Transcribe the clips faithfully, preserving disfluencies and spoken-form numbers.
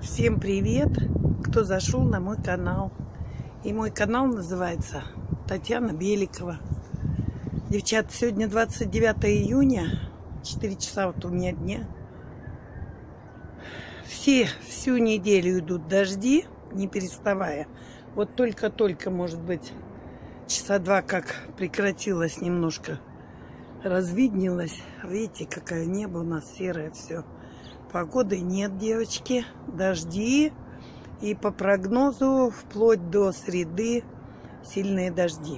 Всем привет, кто зашел на мой канал. И мой канал называется Татьяна Беликова. Девчат, сегодня двадцать девятое июня, четыре часа вот у меня дня. Все, всю неделю идут дожди, не переставая. Вот только-только, может быть, часа два как прекратилось немножко, развиднелось. Видите, какое небо у нас серое все. Погоды нет, девочки, дожди. И по прогнозу вплоть до среды сильные дожди.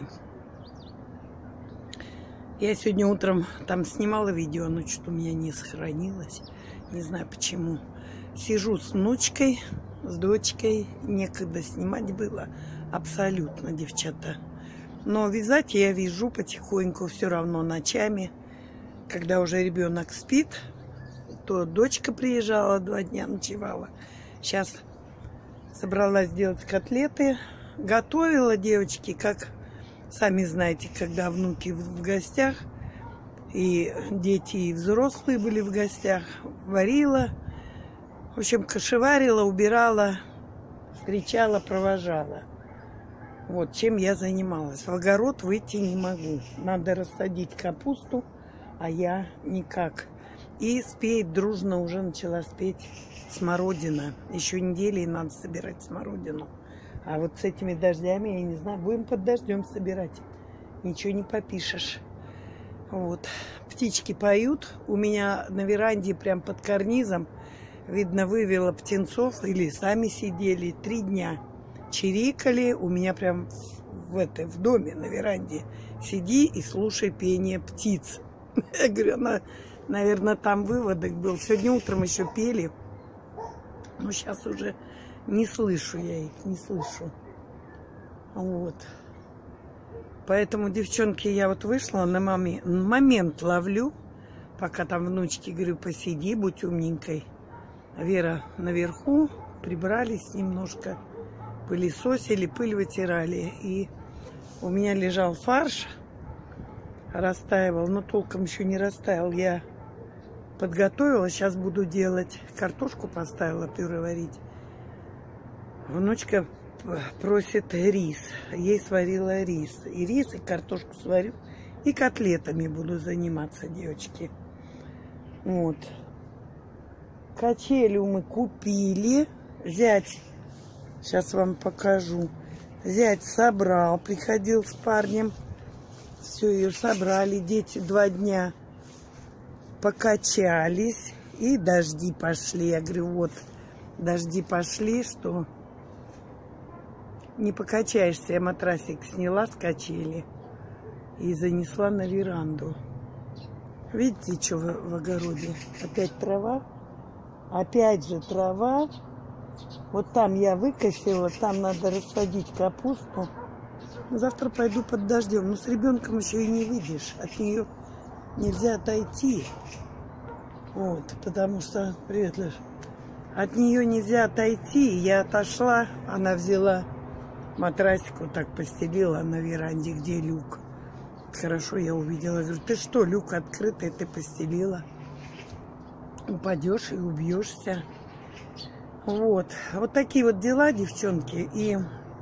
Я сегодня утром там снимала видео, но что-то у меня не сохранилось. Не знаю почему. Сижу с внучкой, с дочкой. Некогда снимать было. Абсолютно, девчата. Но вязать я вяжу потихоньку, все равно ночами. Когда уже ребенок спит, то дочка приезжала, два дня ночевала. Сейчас собралась делать котлеты. Готовила, девочки, как сами знаете, когда внуки в гостях, и дети, и взрослые были в гостях. Варила, в общем, кашеварила, убирала, встречала, провожала. Вот чем я занималась. В огород выйти не могу. Надо рассадить капусту, а я никак. И спеть дружно уже начала спеть смородина. Еще недели и надо собирать смородину. А вот с этими дождями, я не знаю, будем под дождем собирать. Ничего не попишешь. Вот. Птички поют. У меня на веранде, прям под карнизом, видно, вывела птенцов, или сами сидели три дня. Чирикали. У меня прям в, этой, в доме на веранде. Сиди и слушай пение птиц. Я говорю, она... Наверное, там выводок был. Сегодня утром еще пели. Но сейчас уже не слышу я их, не слышу. Вот. Поэтому, девчонки, я вот вышла на момент, момент ловлю. Пока там внучки, говорю, посиди, будь умненькой. Вера наверху. Прибрались немножко. Пылесосили, пыль вытирали. И у меня лежал фарш. Растаивал, но толком еще не растаял. Я подготовила, сейчас буду делать. Картошку поставила пюре варить. Внучка просит рис. Ей сварила рис. И рис, и картошку сварю. И котлетами буду заниматься, девочки. Вот. Качелю мы купили. Зять, сейчас вам покажу. Зять собрал, приходил с парнем. Все, ее собрали. Дети два дня покачались. И дожди пошли. Я говорю, вот, дожди пошли, что не покачаешься. Я матрасик сняла с качели и занесла на веранду. Видите, что в, в огороде? Опять трава. Опять же трава. Вот там я выкосила. Там надо рассадить капусту. Завтра пойду под дождем. Но с ребенком еще и не выйдешь. От нее нельзя отойти. Вот, потому что... Привет, Леш. От нее нельзя отойти. Я отошла. Она взяла матрасик, вот так постелила на веранде, где люк. Хорошо, я увидела. Говорю, ты что, люк открытый, ты постелила? Упадешь и убьешься. Вот. Вот такие вот дела, девчонки. И...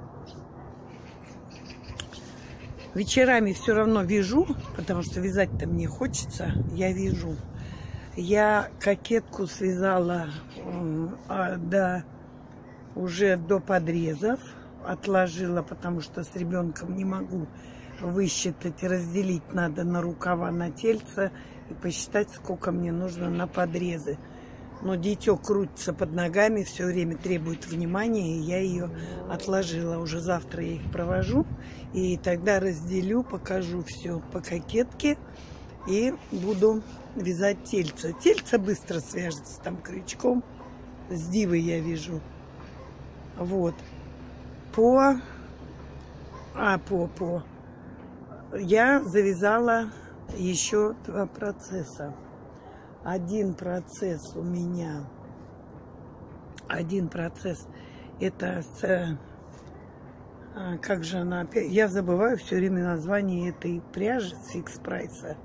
вечерами все равно вяжу, потому что вязать-то мне хочется. Я вяжу. Я кокетку связала э, до, уже до подрезов. Отложила, потому что с ребенком не могу высчитать. Разделить надо на рукава, на тельце. И посчитать, сколько мне нужно на подрезы. Но дитё крутится под ногами, все время требует внимания, и я ее отложила. Уже завтра я их провожу, и тогда разделю, покажу все по кокетке, и буду вязать тельце. Тельце быстро свяжется там крючком, с дивой я вяжу. Вот. По... А, по, по... Я завязала еще два процесса. Один процесс у меня, один процесс, это с, как же она опять, я забываю все время название этой пряжи с фикс прайса.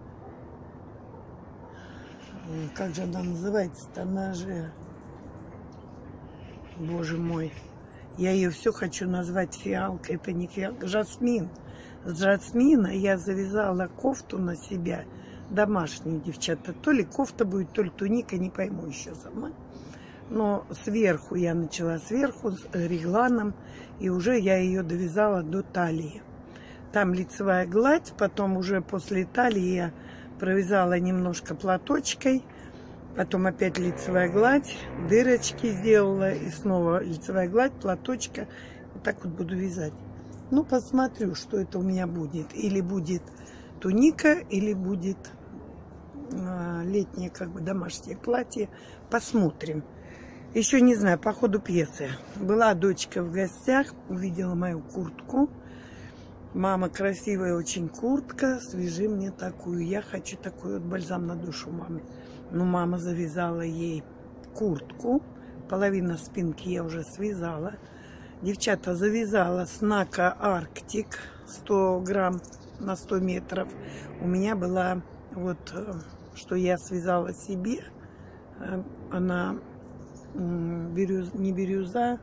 Как же она называется-то, она же, Боже мой. Я ее все хочу назвать фиалкой. Это не фиалка, жасмин. С жасмина я завязала кофту на себя. Домашнюю, девчата. То ли кофта будет, то ли туника, не пойму еще сама. Но сверху я начала, сверху с регланом. И уже я ее довязала до талии. Там лицевая гладь. Потом уже после талии я провязала немножко платочкой. Потом опять лицевая гладь. Дырочки сделала. И снова лицевая гладь, платочка. Вот так вот буду вязать. Ну, посмотрю, что это у меня будет. Или будет туника, или будет а, летнее, как бы, домашнее платье. Посмотрим. Еще не знаю, по ходу пьесы. Была дочка в гостях, увидела мою куртку. Мама, красивая очень куртка, свяжи мне такую. Я хочу такой вот бальзам на душу маме. Ну, мама завязала ей куртку. Половина спинки я уже связала. Девчата, завязала с Нака Арктик сто грамм на сто метров. У меня была вот, что я связала себе. Она бирюз, не бирюза,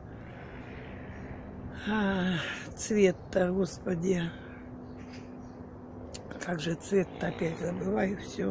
а цвет-то, господи. Как же цвет-то, опять забываю все.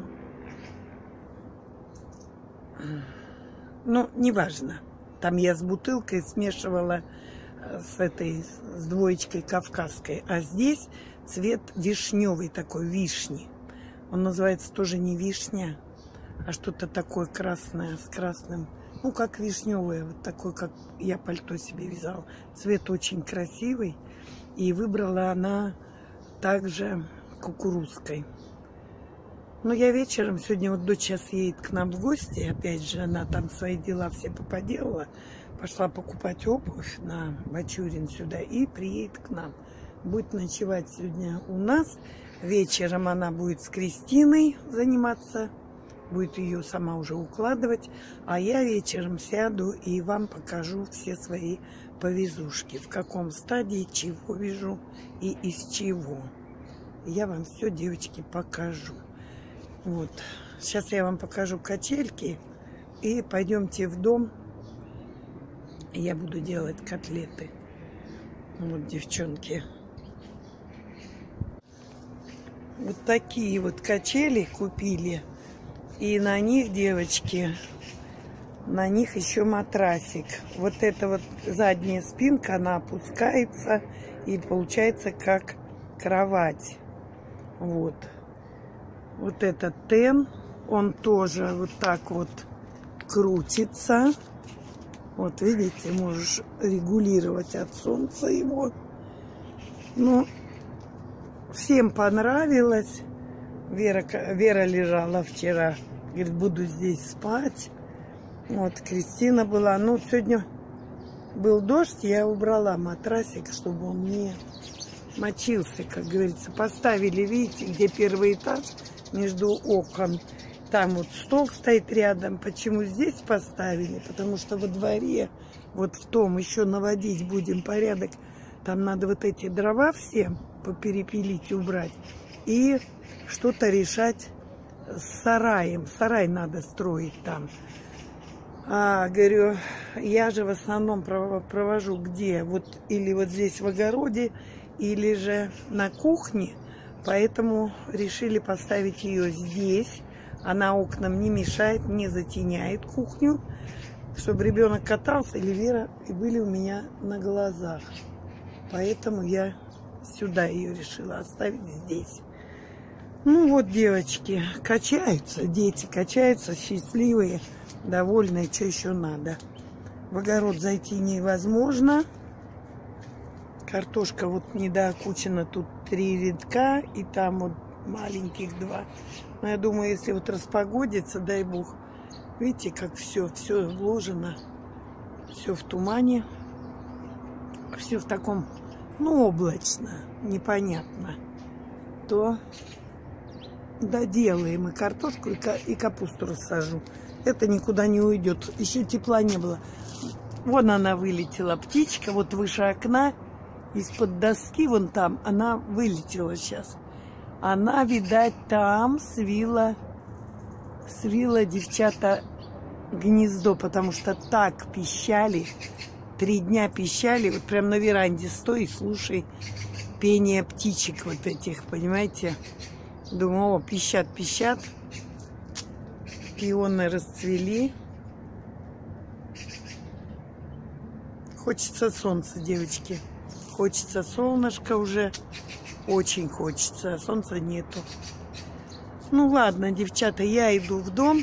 Ну, неважно. Там я с бутылкой смешивала с этой, с двоечкой кавказской. А здесь цвет вишневый такой, вишни. Он называется тоже не вишня, а что-то такое красное, с красным. Ну, как вишневое, вот такой, как я пальто себе вязала. Цвет очень красивый. И выбрала она также кукурузской. Но я вечером, сегодня вот дочь сейчас едет к нам в гости. Опять же, она там свои дела все поподелала. Пошла покупать обувь на Бачурин сюда и приедет к нам. Будет ночевать сегодня у нас. Вечером она будет с Кристиной заниматься. Будет ее сама уже укладывать. А я вечером сяду и вам покажу все свои повязушки. В каком стадии, чего вяжу и из чего. Я вам все, девочки, покажу. Вот. Сейчас я вам покажу качельки. И пойдемте в дом. Я буду делать котлеты. Вот, девчонки. Вот такие вот качели купили. И на них, девочки, на них еще матрасик. Вот эта вот задняя спинка, она опускается и получается как кровать. Вот. Вот этот тен, он тоже вот так вот крутится. Вот видите, можешь регулировать от солнца его. Ну, всем понравилось. Вера, Вера лежала вчера, говорит, буду здесь спать. Вот, Кристина была. Ну, сегодня был дождь, я убрала матрасик, чтобы он не мочился, как говорится. Поставили, видите, где первый этаж, между окон. Там вот стол стоит рядом. Почему здесь поставили? Потому что во дворе, вот в том, еще наводить будем порядок. Там надо вот эти дрова все поперепилить, убрать. И что-то решать с сараем. Сарай надо строить там. А, говорю, я же в основном провожу где? Вот или вот здесь в огороде, или же на кухне. Поэтому решили поставить ее здесь. Она окнам не мешает, не затеняет кухню. Чтобы ребенок катался, или Вера, и были у меня на глазах. Поэтому я сюда ее решила оставить здесь. Ну вот, девочки, качаются, дети качаются, счастливые, довольные, что еще надо. В огород зайти невозможно. Картошка вот недоокучена, тут три рядка, и там вот маленьких два. Но я думаю, если вот распогодится, дай бог, видите, как все, все вложено, все в тумане, все в таком, ну, облачно, непонятно, то доделаем и картошку, и капусту рассажу. Это никуда не уйдет. Еще тепла не было. Вон она вылетела, птичка, вот выше окна, из-под доски, вон там, она вылетела сейчас. Она, видать, там свила, свила, девчата, гнездо, потому что так пищали. три дня пищали. Вот прям на веранде стой и слушай пение птичек вот этих, понимаете? Думаю, о, пищат, пищат. Пионы расцвели. Хочется солнца, девочки. Хочется солнышко уже. Очень хочется, а солнца нету. Ну ладно, девчата, я иду в дом.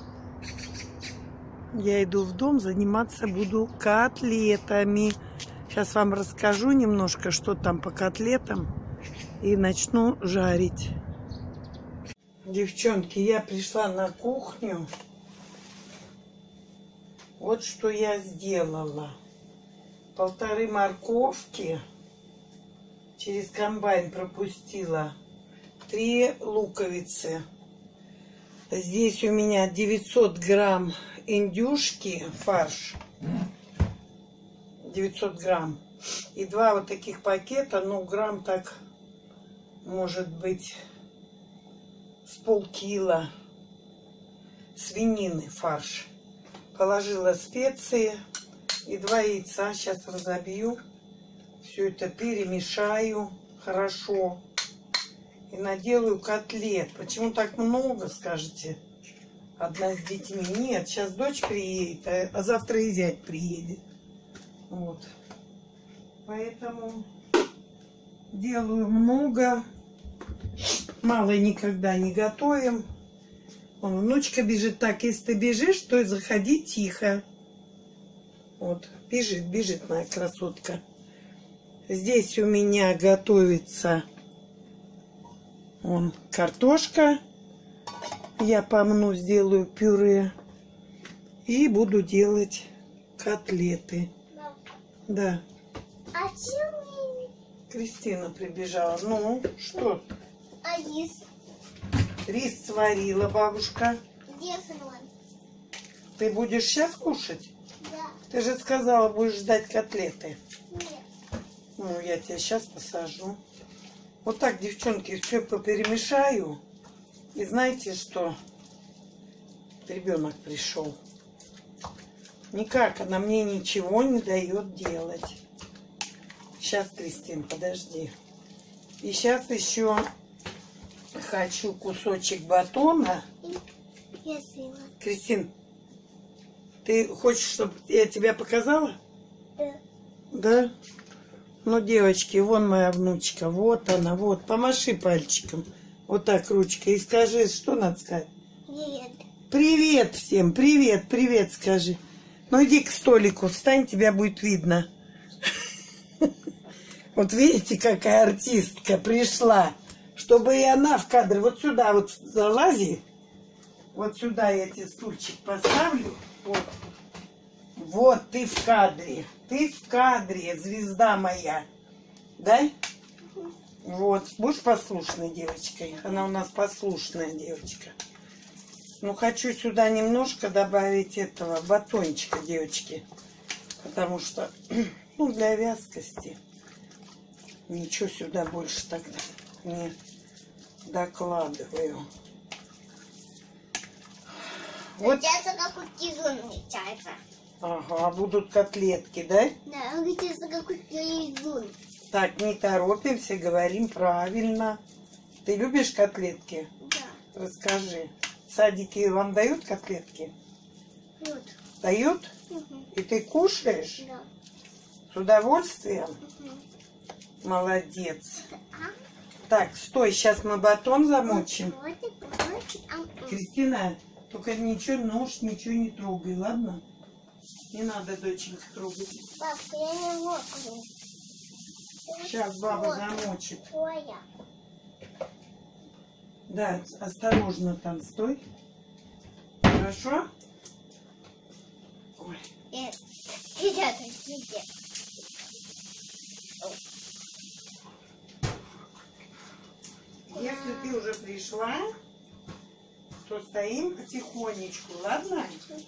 Я иду в дом, заниматься буду котлетами. Сейчас вам расскажу немножко, что там по котлетам. И начну жарить. Девчонки, я пришла на кухню. Вот что я сделала. Полторы морковки через комбайн пропустила. Три луковицы. Здесь у меня девятьсот грамм индюшки, фарш. девятьсот грамм. И два вот таких пакета, ну, грамм так, может быть, с полкило свинины, фарш. Положила специи и два яйца. Сейчас разобью. Все это перемешаю хорошо. И наделаю котлет. Почему так много, скажете? Одна с детьми. Нет, сейчас дочь приедет, а завтра и зять приедет. Вот. Поэтому делаю много. Мало никогда не готовим. Вон, внучка бежит. Так, если ты бежишь, то заходи тихо. Вот, бежит, бежит моя красотка. Здесь у меня готовится вон, картошка. Я помну, сделаю пюре. И буду делать котлеты. Мам. Да. А чего? Кристина прибежала. Ну, что? А рис? Рис сварила бабушка. Где салон? Ты будешь сейчас кушать? Да. Ты же сказала, будешь ждать котлеты. Нет. Ну, я тебя сейчас посажу. Вот так, девчонки, все поперемешаю. И знаете что? Ребенок пришел. Никак она мне ничего не дает делать. Сейчас, Кристин, подожди. И сейчас еще хочу кусочек батона. Я съела. Кристин, ты хочешь, чтобы я тебя показала? Да. Да? Ну, девочки, вон моя внучка. Вот она, вот. Помаши пальчиком. Вот так ручкой. И скажи, что надо сказать? Нет. Привет всем. Привет, привет скажи. Ну, иди к столику. Встань, тебя будет видно. Вот видите, какая артистка пришла. Чтобы и она в кадре. Вот сюда вот залази. Вот сюда я тебе стульчик поставлю. Вот. Вот ты в кадре. Ты в кадре, звезда моя. Да? Вот. Будешь послушной девочкой? Она у нас послушная девочка. Ну, хочу сюда немножко добавить этого батончика, девочки. Потому что, ну, для вязкости. Ничего сюда больше тогда не докладываю. Вот. Получается, как у кизун получается. Ага, будут котлетки, да? Да, получается, как у кизун. Так, не торопимся, говорим правильно. Ты любишь котлетки? Да. Расскажи. В садике вам дают котлетки? Вот. Дают? Угу. И ты кушаешь? Да. С удовольствием? Угу. Молодец. А? Так, стой, сейчас мы батон замочим. Вот, вот, вот, а, Кристина, только ничего, нож, ничего не трогай, ладно? Не надо, доченька, трогать. Папа, я не мокну. Сейчас баба замочит. Твоя. Да, осторожно там, стой. Хорошо? Ой. Нет. Ребята, видите. Если ты уже пришла, то стоим потихонечку, ладно?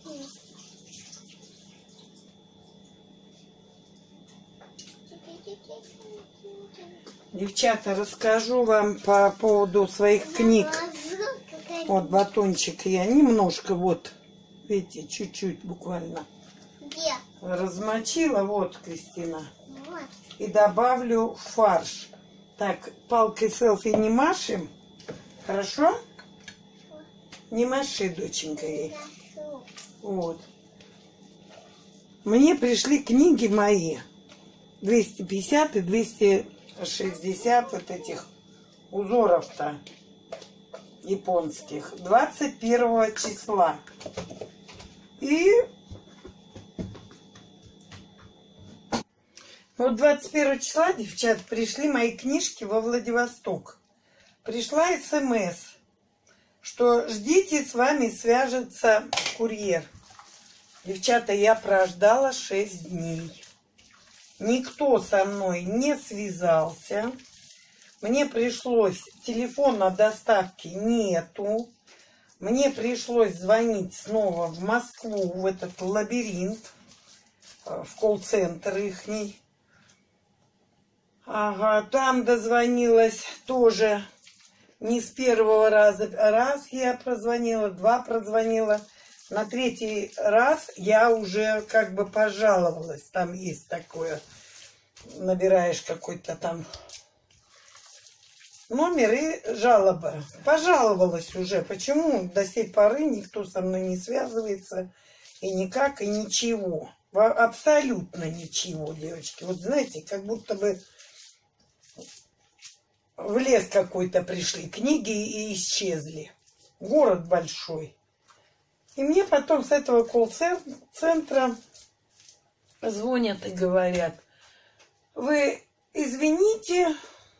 Девчата, расскажу вам по поводу своих книг. Вот батончик я немножко, вот, видите, чуть-чуть буквально Где? размочила. Вот, Кристина. Вот. И добавлю фарш. Так, палкой селфи не машем. Хорошо? Не маши, доченька, ей. Вот. Мне пришли книги мои. двести пятьдесят и двести шестьдесят вот этих узоров-то японских. двадцать первого числа. И вот двадцать первого числа, девчат, пришли мои книжки во Владивосток. Пришла смс, что ждите, с вами свяжется курьер. Девчата, я прождала шесть дней. Никто со мной не связался. Мне пришлось, телефона доставки нету. Мне пришлось звонить снова в Москву, в этот лабиринт, в колл-центр ихний. Ага, там дозвонилась тоже не с первого раза. Раз я прозвонила, два прозвонила. На третий раз я уже как бы пожаловалась. Там есть такое, набираешь какой-то там номер и жалоба. Пожаловалась уже. Почему до сей поры никто со мной не связывается и никак, и ничего. Абсолютно ничего, девочки. Вот знаете, как будто бы в лес какой-то пришли книги и исчезли. Город большой. И мне потом с этого колл-центра звонят и говорят: вы извините,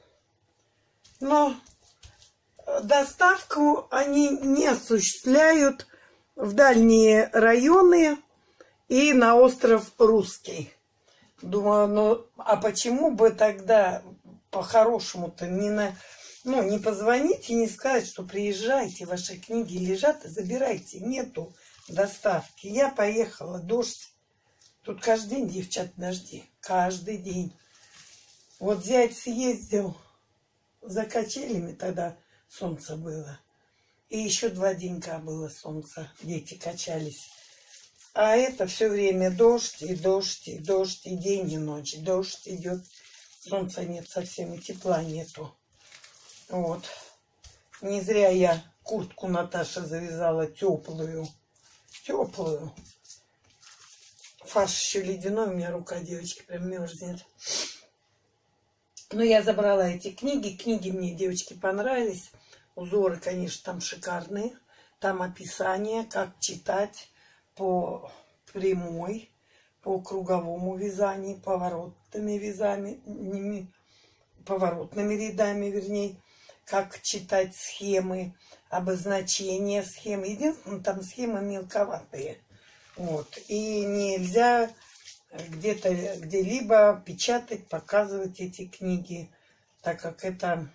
но доставку они не осуществляют в дальние районы и на остров Русский. Думаю, ну а почему бы тогда по-хорошему-то не на... Ну, не позвонить и не сказать, что приезжайте, ваши книги лежат и забирайте. Нету доставки. Я поехала, дождь. Тут каждый день, девчат, дожди. Каждый день. Вот зять съездил за качелями, тогда солнце было. И еще два денька было солнце. Дети качались. А это все время дождь, и дождь, и дождь, и день, и ночь. Дождь идет. Солнца нет совсем, и тепла нету. Вот. Не зря я куртку Наташи завязала теплую. Теплую. Фарш еще ледяной, у меня рука, девочки, прям мерзнет. Но я забрала эти книги. Книги мне, девочки, понравились. Узоры, конечно, там шикарные. Там описание, как читать по прямой, по круговому вязанию, поворотными вязаниями, поворотными рядами, вернее. Как читать схемы, обозначения схем. Единственное, там схемы мелковатые. Вот. И нельзя где-то, где-либо печатать, показывать эти книги, так как это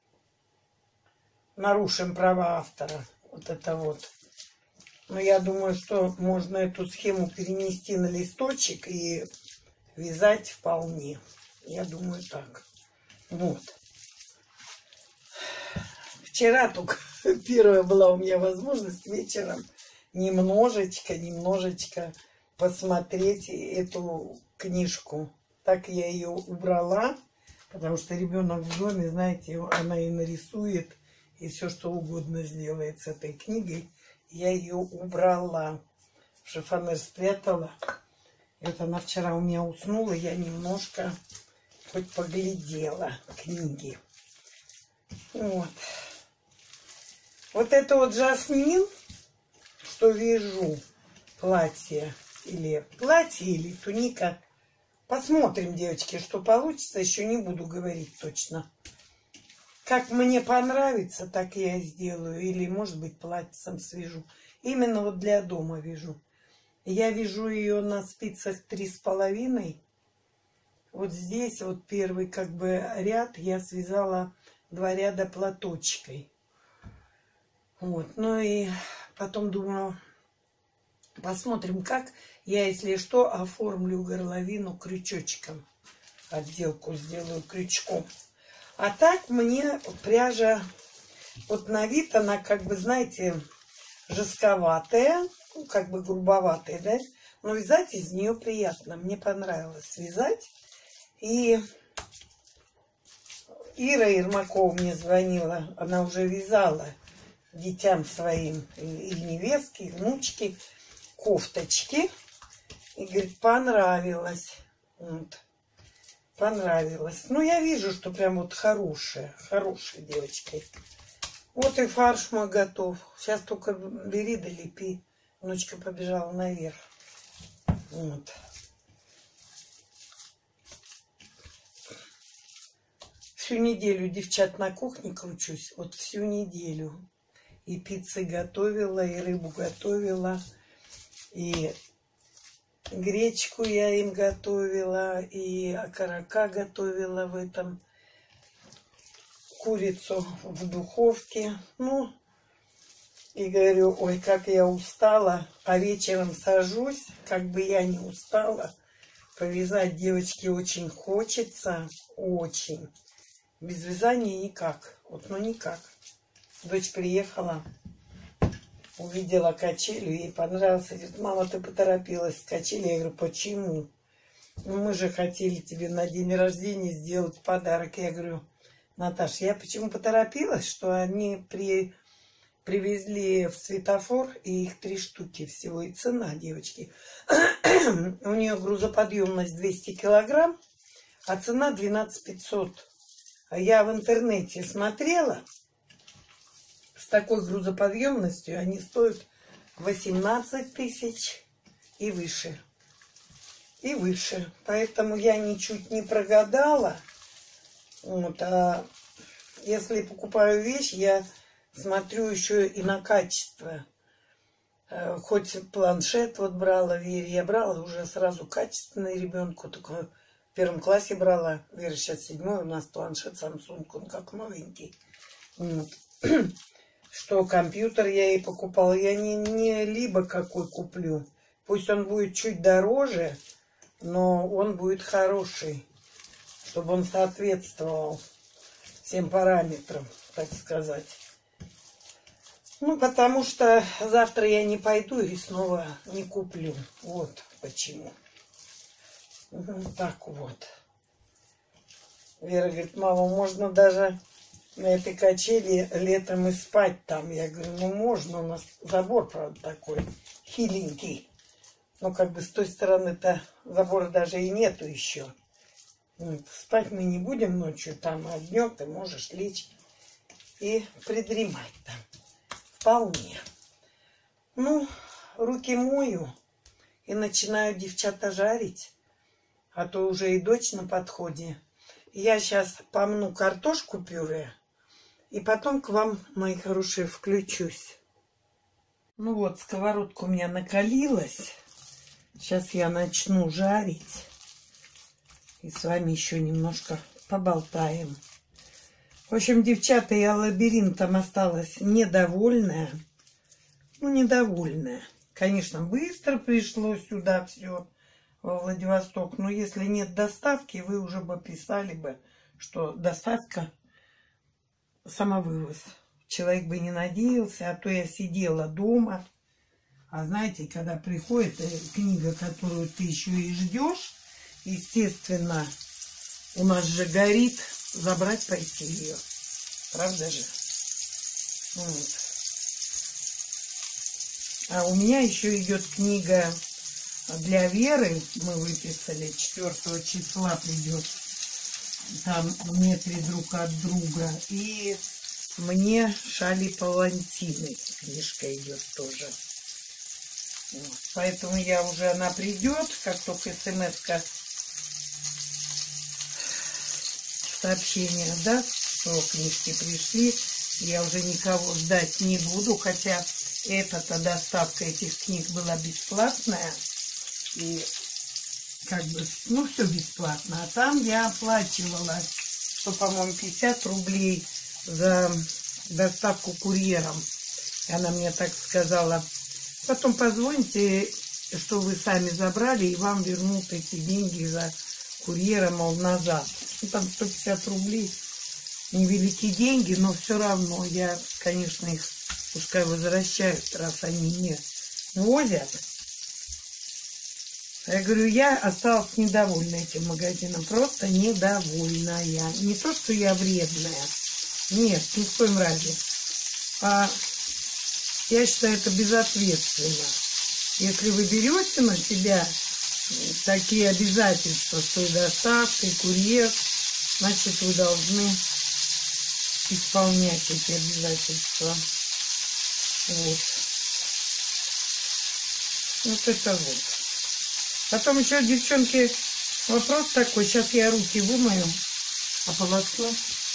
нарушим права автора. Вот это вот. Но я думаю, что можно эту схему перенести на листочек и вязать вполне. Я думаю так. Вот. Вчера только первая была у меня возможность вечером немножечко, немножечко посмотреть эту книжку. Так я ее убрала, потому что ребенок в доме, знаете, она и нарисует, и все что угодно сделает с этой книгой. Я ее убрала, в шифонер спрятала. Это она вчера у меня уснула, я немножко хоть поглядела книги. Вот. Вот это вот жасмин, что вяжу, платье или платье или туника. Посмотрим, девочки, что получится. Еще не буду говорить точно. Как мне понравится, так я и сделаю. Или, может быть, платьицем свяжу. Именно вот для дома вяжу. Я вяжу ее на спицах три с половиной. Вот здесь вот первый как бы ряд я связала два ряда платочкой. Вот, ну и потом думаю, посмотрим, как я, если что, оформлю горловину крючочком. Отделку сделаю крючком. А так мне пряжа, вот на вид она, как бы, знаете, жестковатая, ну, как бы грубоватая, да? Но вязать из нее приятно. Мне понравилось вязать. И Ира Ермакова мне звонила. Она уже вязала детям своим, и невестке, и внучке, кофточки. И говорит, понравилось. Вот. Понравилось. Ну, я вижу, что прям вот хорошая, хорошая девочка. Вот и фарш мой готов. Сейчас только бери да лепи. Внучка побежала наверх. Вот. Всю неделю, девчат, на кухне кручусь. Вот всю неделю. И пиццы готовила, и рыбу готовила, и гречку я им готовила, и окорока готовила в этом, курицу в духовке. Ну, и говорю, ой, как я устала, а вечером сажусь, как бы я не устала. Повязать, девочки, очень хочется, очень. Без вязания никак, вот, ну никак. Дочь приехала, увидела качели, ей понравился. Говорит, мама, ты поторопилась с качели. Я говорю, почему? Ну, мы же хотели тебе на день рождения сделать подарок. Я говорю, Наташ, я почему поторопилась, что они при... привезли в светофор, и их три штуки всего. И цена, девочки. У нее грузоподъемность двести килограмм, а цена двенадцать пятьсот. А я в интернете смотрела. С такой грузоподъемностью они стоят восемнадцать тысяч и выше. И выше. Поэтому я ничуть не прогадала. Вот, а если покупаю вещь, я смотрю еще и на качество. Хоть планшет вот брала Вере, я брала уже сразу качественный ребенку. Только в первом классе брала. Вера сейчас седьмой, у нас планшет Samsung, он как новенький. Вот. Что компьютер я ей покупала, я не, не либо какой куплю. Пусть он будет чуть дороже, но он будет хороший, чтобы он соответствовал всем параметрам, так сказать. Ну, потому что завтра я не пойду и снова не куплю. Вот почему. Угу, так вот. Вера говорит, мама, можно даже на этой качели летом и спать там. Я говорю, ну можно, у нас забор, правда, такой хиленький. Но как бы с той стороны-то забора даже и нету еще. Спать мы не будем ночью там, а днем ты можешь лечь и придремать там. Вполне. Ну, руки мою и начинаю, девчата, жарить. А то уже и дочь на подходе. Я сейчас помну картошку пюре. И потом к вам, мои хорошие, включусь. Ну вот, сковородка у меня накалилась. Сейчас я начну жарить. И с вами еще немножко поболтаем. В общем, девчата, я лабиринтом осталась недовольная. Ну, недовольная. Конечно, быстро пришло сюда все, во Владивосток. Но если нет доставки, вы уже бы писали бы, что доставка самовывоз. Человек бы не надеялся, а то я сидела дома. А знаете, когда приходит книга, которую ты еще и ждешь, естественно, у нас же горит, забрать пойти ее. Правда же? Вот. А у меня еще идет книга для Веры. Мы выписали, четвёртого числа придет. Там метры друг от друга. И мне Шали Палантины книжка идет тоже. Вот. Поэтому я уже, она придет, как только смс-ка, сообщение даст, что книжки пришли. Я уже никого ждать не буду, хотя эта-то доставка этих книг была бесплатная. И как бы, ну, все бесплатно. А там я оплачивала, что, по-моему, пятьдесят рублей за доставку курьером. И она мне так сказала, потом позвоните, что вы сами забрали, и вам вернут эти деньги за курьера, мол, назад. Ну, там сто пятьдесят рублей. Невеликие деньги, но все равно я, конечно, их пускай возвращают, раз они не возят. Я говорю, я осталась недовольна этим магазином. Просто недовольная. Не то, что я вредная. Нет, ни в коем разе. А я считаю, это безответственно. Если вы берете на себя такие обязательства, что и доставка, и курьер, значит, вы должны исполнять эти обязательства. Вот. Вот это вот. Потом еще, девчонки, вопрос такой. Сейчас я руки вымою, ополосну.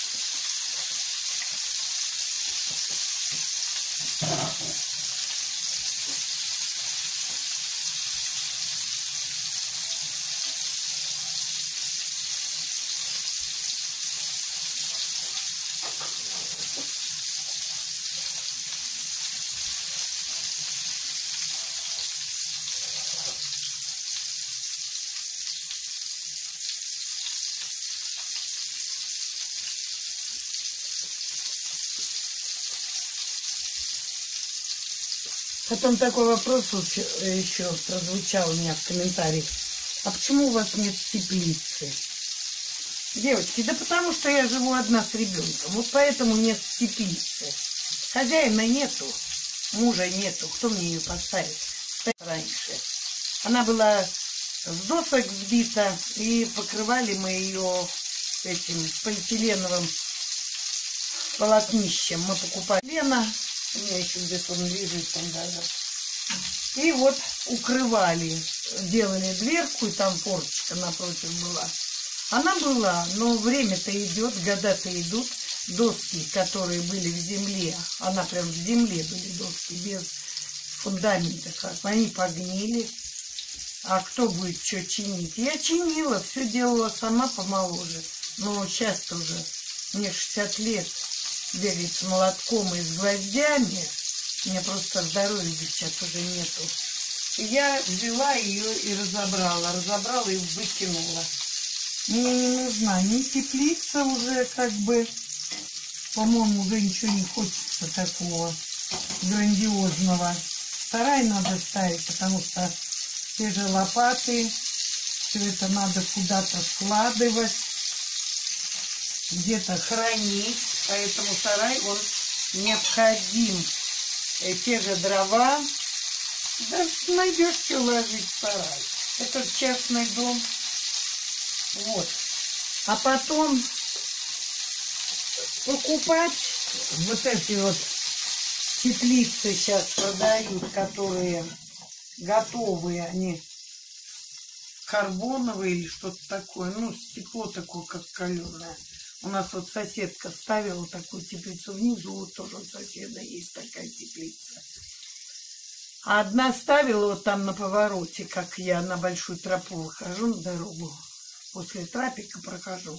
Потом такой вопрос еще прозвучал у меня в комментариях. А почему у вас нет теплицы? Девочки, да потому что я живу одна с ребенком. Вот поэтому нет теплицы. Хозяина нету, мужа нету. Кто мне ее поставит? Раньше. Она была с досок сбита, и покрывали мы ее этим полиэтиленовым полотнищем. Мы покупали лено. У меня еще где-то он лежит там даже. И вот укрывали, делали дверку, и там форточка напротив была. Она была, но время-то идет, года-то идут. Доски, которые были в земле, она прям в земле были доски, без фундамента, они погнили. А кто будет что чинить? Я чинила, все делала сама помоложе. Но сейчас-то уже, мне шестьдесят лет. Бегать с молотком и с гвоздями, у меня просто здоровья, девчат, уже нету. И я взяла ее и разобрала, разобрала и выкинула. Мне не нужна ни теплица уже, как бы, по-моему, уже ничего не хочется такого грандиозного. Сарай надо ставить, потому что те же лопаты, все это надо куда-то складывать, где-то хранить. Поэтому сарай, он необходим. И те же дрова, да найдешь, что ложить в сарай. Это частный дом. Вот. А потом покупать вот эти вот теплицы сейчас продают, которые готовые, они карбоновые или что-то такое. Ну, стекло такое, как каленое. У нас вот соседка ставила такую теплицу внизу, вот тоже у соседа есть такая теплица. А одна ставила вот там на повороте, как я на большую тропу выхожу на дорогу, после трапика прохожу.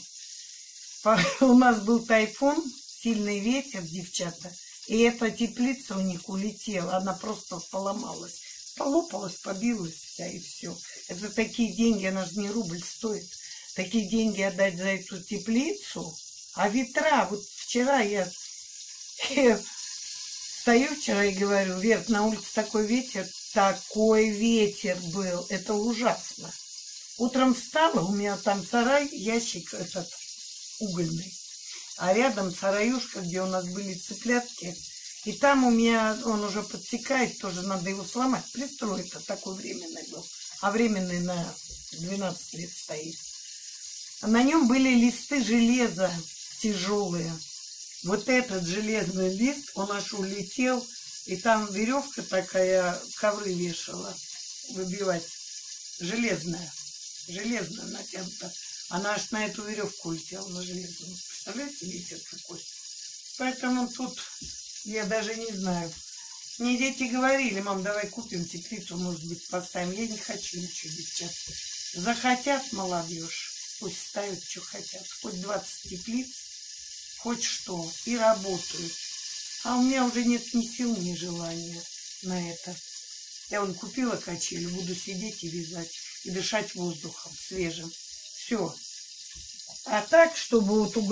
У нас был тайфун, сильный ветер, девчата, и эта теплица у них улетела, она просто поломалась, полопалась, побилась вся и все. Это такие деньги, она же не рубль стоит. Такие деньги отдать за эту теплицу, а ветра, вот вчера я, я стою вчера и говорю, Вер, на улице такой ветер, такой ветер был, это ужасно. Утром встала, у меня там сарай, ящик этот угольный, а рядом сараюшка, где у нас были цыплятки, и там у меня, он уже подтекает, тоже надо его сломать, пристроить, такой временный был, а временный на двенадцать лет стоит. А на нем были листы железа тяжелые. Вот этот железный лист, он аж улетел. И там веревка такая, ковры вешала, выбивать. Железная. Железная натянута. Она аж на эту веревку улетела, на железную. Представляете, ветер какой? Поэтому тут я даже не знаю. Мне дети говорили, мам, давай купим теплицу, может быть, поставим. Я не хочу ничего, девчат. Захотят молодежь. Пусть ставят, что хотят. Хоть двадцать теплиц, хоть что. И работают. А у меня уже нет ни сил, ни желания на это. Я вон купила качели, буду сидеть и вязать. И дышать воздухом свежим. Все. А так, чтобы вот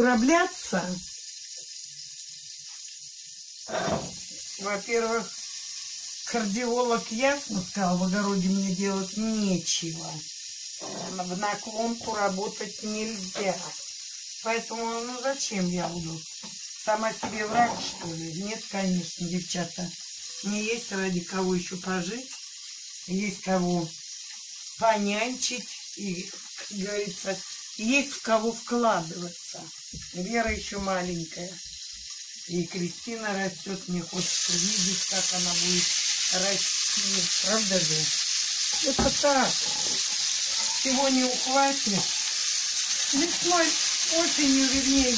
кардиолог ясно сказал, в огороде мне делать нечего. В наклонку работать нельзя. Поэтому, ну зачем я буду? Сама себе врач, что ли? Нет, конечно, девчата. Мне есть ради кого еще пожить. Есть кого понянчить. И, как говорится, есть в кого вкладываться. Вера еще маленькая. И Кристина растет. Мне хочется видеть, как она будет расти. Правда же? Это так. Всего не ухватит. Весной, осенью, вернее,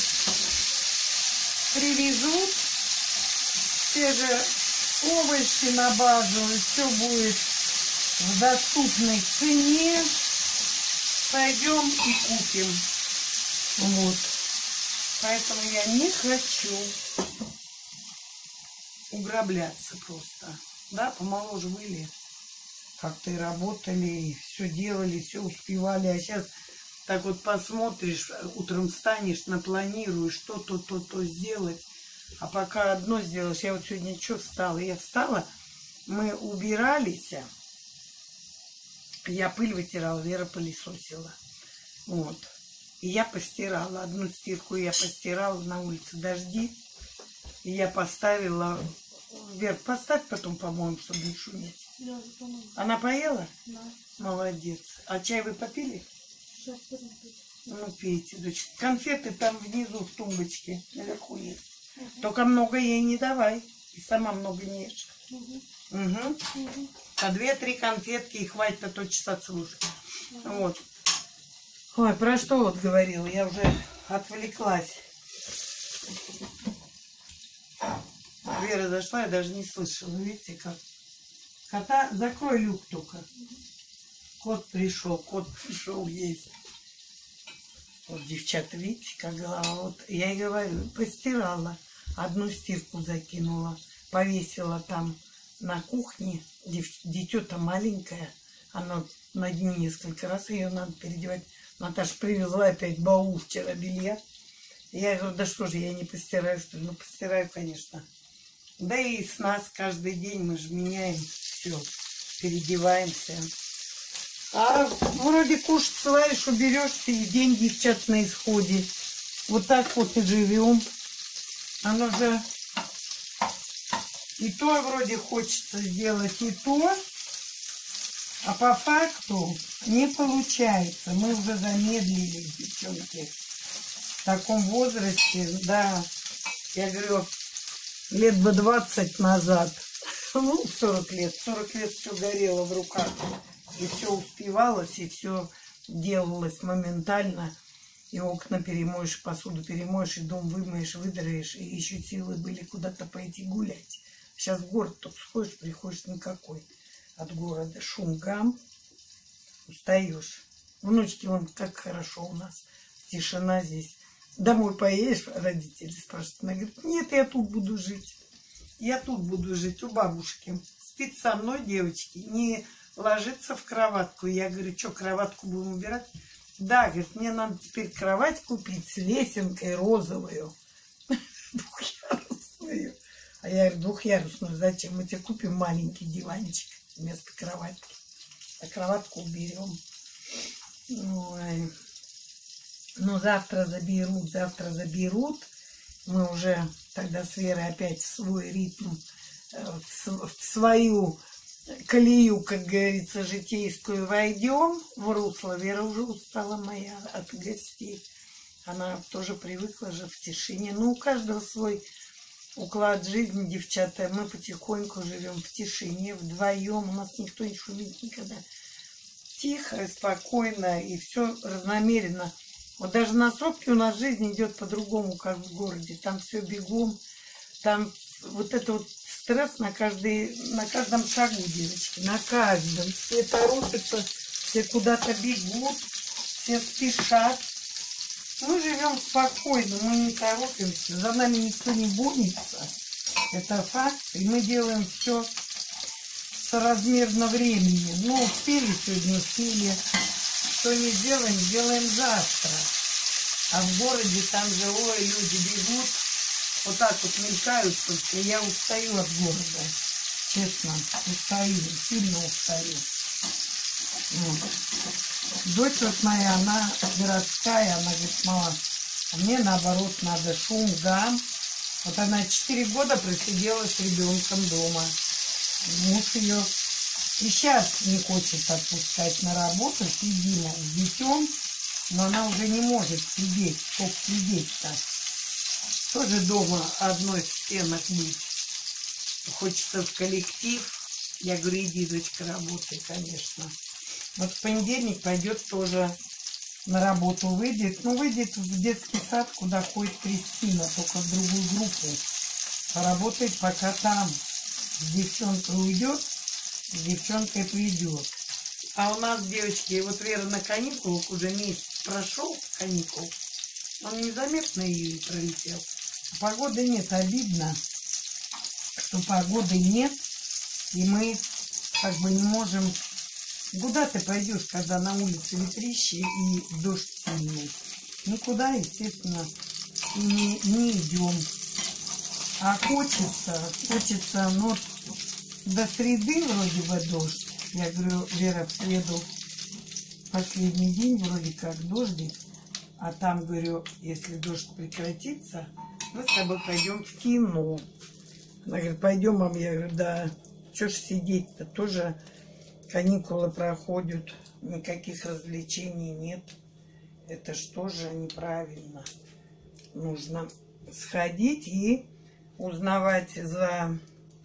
привезут те же овощи на базу, и все будет в доступной цене. Пойдем и купим. Вот. Поэтому я не хочу уграбляться просто. Да, помоложе были. Как-то и работали, и все делали, все успевали. А сейчас так вот посмотришь, утром встанешь, напланируешь, что то, то, то сделать. А пока одно сделаешь, я вот сегодня что встала? Я встала, мы убирались, я пыль вытирала, Вера пылесосила. Вот. И я постирала. Одну стирку я постирала, на улице дожди. И я поставила... Вер, поставь потом, по-моему, чтобы не шуметь. Да, она поела? Да. Молодец. А чай вы попили? Сейчас будем пить. Ну, пейте, дочка. Конфеты там внизу в тумбочке, наверху есть. Угу. Только много ей не давай. И сама много не ешь. Угу. Угу. Угу. По две-три конфетки и хватит, а то часа слушать. Угу. Вот. Ой, про что вот говорила? Я уже отвлеклась. Вера зашла, я даже не слышала. Видите, как? Кота, закрой люк только. Кот пришел, кот пришел есть. Вот, девчата, видите, как голова. Вот я и говорю, постирала. Одну стирку закинула. Повесила там на кухне. Дитё-то маленькое. Оно на дне несколько раз. Ее надо переодевать. Наташа привезла опять баул вчера белья. Я говорю, да что же, я не постираю, что ли? Ну, постираю, конечно. Да и с нас каждый день мы же меняем все, переодеваемся. А вроде кушать сваришь, уберешься, и деньги в чат на исходе. Вот так вот и живем. Оно же и то вроде хочется сделать, и то. А по факту не получается. Мы уже замедлились, девчонки. В таком возрасте, да, я говорю, лет бы двадцать назад, ну, сорок лет, сорок лет все горело в руках. И все успевалось, и все делалось моментально. И окна перемоешь, посуду перемоешь, и дом вымоешь, выдраешь, и еще силы были куда-то пойти гулять. Сейчас в город тут сходишь, приходишь никакой. От города шум, гам, устаешь. Внучки, вон, как хорошо у нас, тишина здесь. Домой поедешь, родители спрашивают. Она говорит, нет, я тут буду жить. Я тут буду жить у бабушки. Спит со мной, девочки, не ложится в кроватку. Я говорю, что, кроватку будем убирать? Да, говорит, мне надо теперь кровать купить с лесенкой розовую. Двухъярусную. А я говорю, двухъярусную зачем? Мы тебе купим маленький диванчик вместо кроватки. А кроватку уберем. Ой. Ну, завтра заберут, завтра заберут. Мы уже тогда с Верой опять в свой ритм, в свою колею, как говорится, житейскую войдем в русло. Вера уже устала моя от гостей. Она тоже привыкла же в тишине. Ну, у каждого свой уклад жизни, девчата. Мы потихоньку живем в тишине, вдвоем. У нас никто не шумит никогда. Тихо, спокойно и все разномеренно. Вот даже на сопке у нас жизнь идет по-другому, как в городе. Там все бегом. Там вот это вот стресс на, каждый, на каждом шагу, девочки. На каждом. Все торопятся, все куда-то бегут, все спешат. Мы живем спокойно, мы не торопимся. За нами никто не гонится. Это факт. И мы делаем все соразмерно времени. Ну, успели сегодня, успели. Что не сделаем, сделаем завтра. А в городе там же, ой, люди бегут, вот так вот мелькают, только я устаю от города. Честно, устаю, сильно устаю. Вот. Дочь вот моя, она городская, она говорит, мама, мне наоборот надо шум, гам. Вот она четыре года просидела с ребенком дома. Муж ее и сейчас не хочет отпускать на работу, сидим с детем, но она уже не может сидеть, сколько сидеть-то. Тоже дома одной в стенах быть. Хочется в коллектив. Я говорю, иди, дочка, работай, конечно. Вот в понедельник пойдет тоже на работу, выйдет. Ну, выйдет в детский сад, куда ходит Кристина, только в другую группу. Поработает пока там. С девчонкой уйдет, с девчонкой придет. А у нас, девочки, вот Вера на каникулах уже месяц прошел каникул. Он незаметно и пролетел. Погоды нет, обидно, что погоды нет, и мы как бы не можем... Куда ты пойдешь, когда на улице ветрище и дождь сильный? Никуда, естественно, не, не идем. А хочется, хочется, ну, до среды вроде бы дождь. Я говорю, Вера, в среду последний день вроде как дождик. А там, говорю, если дождь прекратится, мы с тобой пойдем в кино. Она говорит, пойдем, мам. Я говорю, да, что ж сидеть-то, тоже каникулы проходят, никаких развлечений нет. Это ж тоже неправильно. Нужно сходить и узнавать за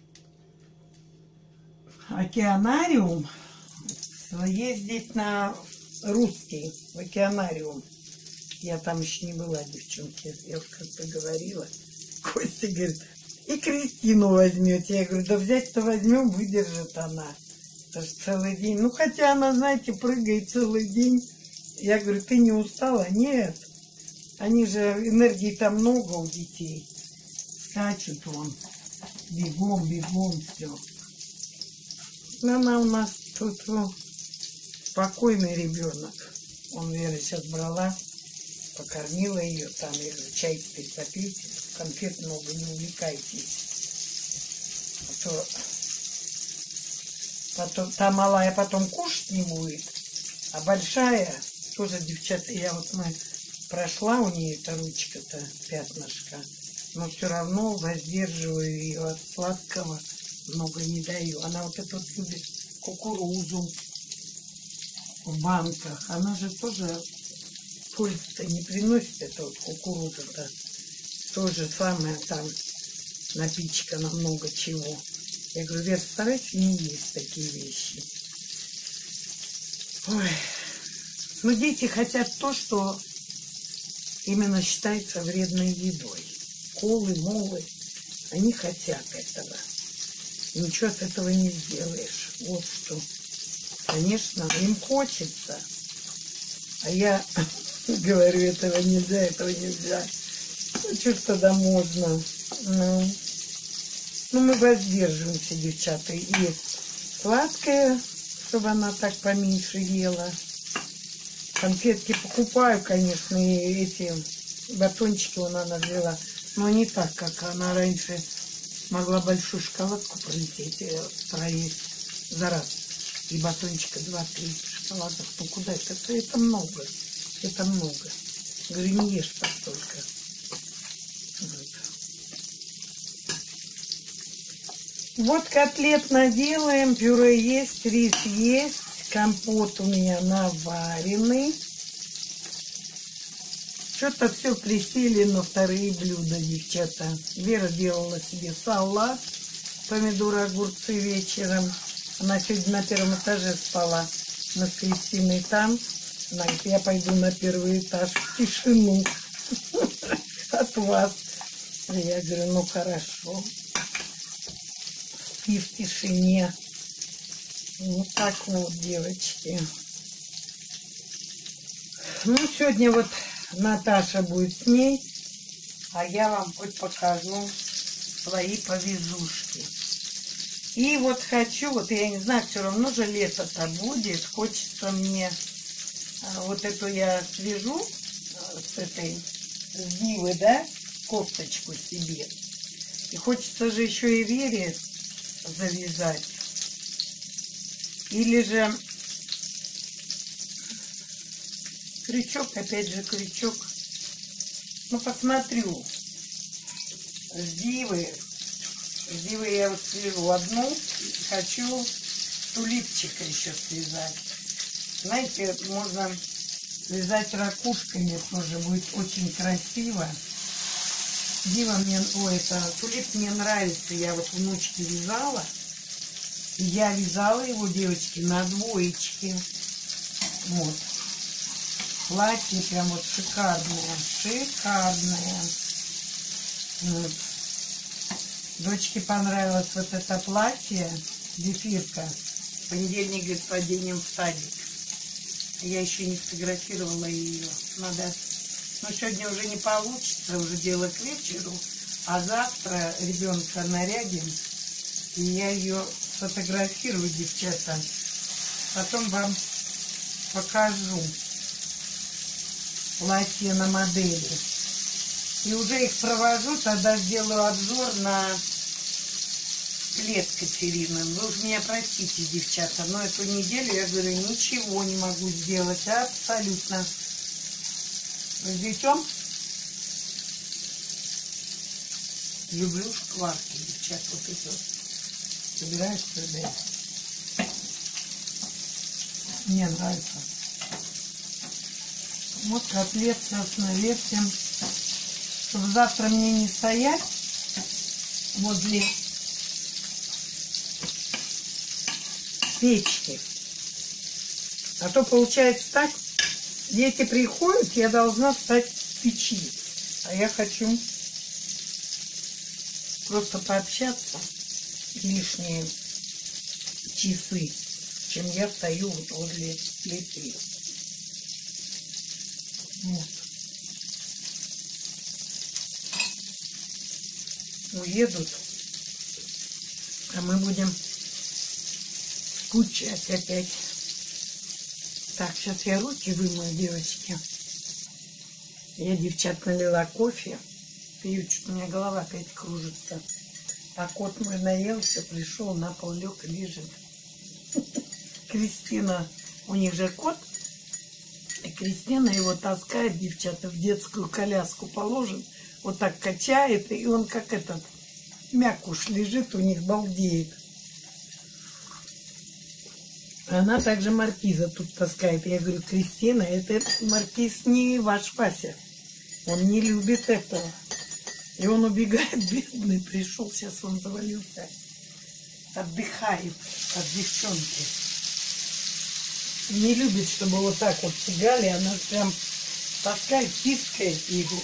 океанариум, ездить на русский, в океанариум. Я там еще не была, девчонки, я как-то говорила. Костя говорит, и Кристину возьмете. Я говорю, да взять-то возьмем, выдержит она. Это же целый день. Ну, хотя она, знаете, прыгает целый день. Я говорю, ты не устала? Нет. Они же, энергии там много у детей. Скачут вон. Бегом, бегом, все. Она у нас тут ну, спокойный ребенок. Он Вера сейчас брала, покормила ее там. Я говорю, чай теперь попейте, конфет много, не увлекайтесь. А то потом, та малая потом кушать не будет, а большая тоже, девчата, я вот мы прошла у нее эта ручка-то, пятнышко, но все равно воздерживаю ее от сладкого, много не даю. Она вот это вот любит кукурузу в банках. Она же тоже пользы-то не приносит, это вот кукуруза-то. То же самое там напичкано много чего. Я говорю, Вера, старайся не есть такие вещи. Ой. Но дети хотят то, что именно считается вредной едой. Колы, молы, они хотят этого. Ничего от этого не сделаешь. Вот что. Конечно, им хочется. А я говорю, этого нельзя, этого нельзя. Ну, что ж тогда можно? Ну, ну, мы воздерживаемся, девчата. И сладкое, чтобы она так поменьше ела. Конфетки покупаю, конечно, и эти батончики вон она взяла. Но не так, как она раньше могла большую шоколадку пролететь, проесть за раз. И батончика два-три шоколадных. Ну куда это? Это, это много. Это много. Говорю, не ешь постолько. Вот. Вот котлет наделаем, пюре есть, рис есть, компот у меня наваренный. Что-то все присели на вторые блюда, девчата. Вера делала себе салат, помидоры, огурцы вечером. Она сегодня на первом этаже спала. Мы с Кристиной там. Она говорит, я пойду на первый этаж в тишину от вас. Я говорю, ну хорошо. Спи в тишине. Вот так вот, девочки. Ну, сегодня вот Наташа будет с ней, а я вам хоть покажу свои повезушки. И вот хочу, вот я не знаю, все равно же лето-то будет, хочется мне, вот эту я свяжу с этой, с Дивы, да, кофточку себе. И хочется же еще и Вере завязать. Или же крючок, опять же крючок. Ну, посмотрю. С дивы. С дивы я вот свяжу одну. Хочу тулипчика еще связать. Знаете, можно связать ракушками, тоже будет очень красиво. Дива мне, ой, это тулип мне нравится. Я вот внучке вязала. И я вязала его, девочки, на двоечке. Вот. Платье прям вот шикарное. Шикарное. Вот. Дочке понравилось вот это платье. Зефирка. В понедельник, говорит, поденем в садик. Я еще не сфотографировала ее. Надо... Но сегодня уже не получится, уже дело к вечеру. А завтра ребенка нарядим. И я ее сфотографирую, девчата. Потом вам покажу платье на модели. И уже их провожу, тогда сделаю обзор на плед Катерины. Вы уж меня простите, девчата, но эту неделю, я говорю, ничего не могу сделать. Абсолютно. Ждем. Люблю шкварки, девчат, вот эти вот. Собираешь сюда. Мне нравится. Вот котлет сейчас навертим. Чтобы завтра мне не стоять возле печки. А то получается так, дети приходят, я должна встать в печи. А я хочу просто пообщаться лишние часы, чем я стою вот возле плиты. Вот. Уедут, а мы будем скучать опять. Так, сейчас я руки вымою, девочки. Я, девчат, налила кофе. Пью, что-то у меня голова опять кружится. А кот мой наелся, пришел, на пол лег и лежит. Кристина, у них же кот. И Кристина его таскает, девчата, в детскую коляску положит. Вот так качает, и он как этот мякуш лежит, у них балдеет. Она также маркиза тут таскает. Я говорю, Кристина, это маркиз не ваш Вася. Он не любит этого. И он убегает, бедный, пришел, сейчас он завалился. Отдыхает от девчонки. Не любит, чтобы вот так вот тягали. Она прям таскает, тискает его.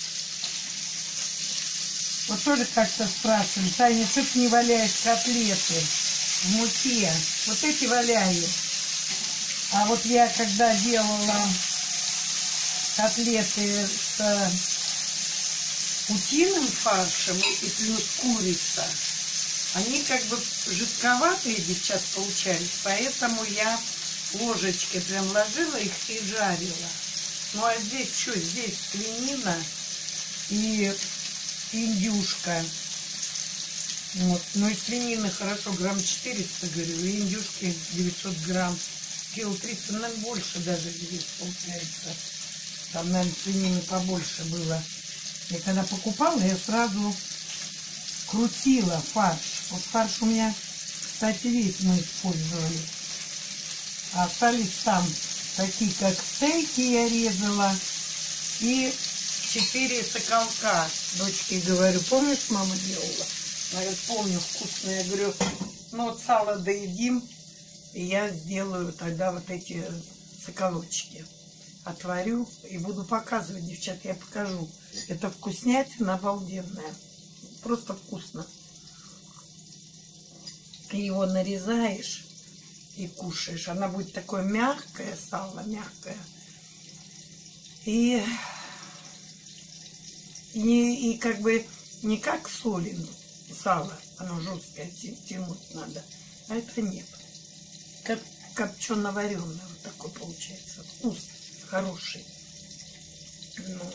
Вот тоже как-то спрашивают, Таня, что ты не валяешь котлеты в муке? Вот эти валяю. А вот я когда делала котлеты с утиным фаршем и плюс курица, они как бы жидковатые, девчат, получались, поэтому я ложечкой прям ложила их и жарила. Ну а здесь что? Здесь свинина и индюшка. Вот. Ну и свинины хорошо, грамм четыреста, говорю, и индюшки девятьсот грамм. Кило триста, наверное, больше даже здесь получается. Там, наверное, свинины побольше было. Я когда покупала, я сразу крутила фарш. Вот фарш у меня, кстати, весь мы использовали. А остались там такие, как стейки я резала. И четыре соколка. Дочке говорю, помнишь, мама делала? Она говорит, помню, вкусно. Я говорю, ну вот сало доедим, и я сделаю тогда вот эти соколочки. Отварю и буду показывать, девчат, я покажу. Это вкуснятина обалденная. Просто вкусно. Ты его нарезаешь и кушаешь. Она будет такое мягкое, сало мягкое. И, и, и как бы не как солим сало, оно жесткое, тянуть надо. А это нет. Как копчено-вареное вот такой получается. Вкус хороший. Ну.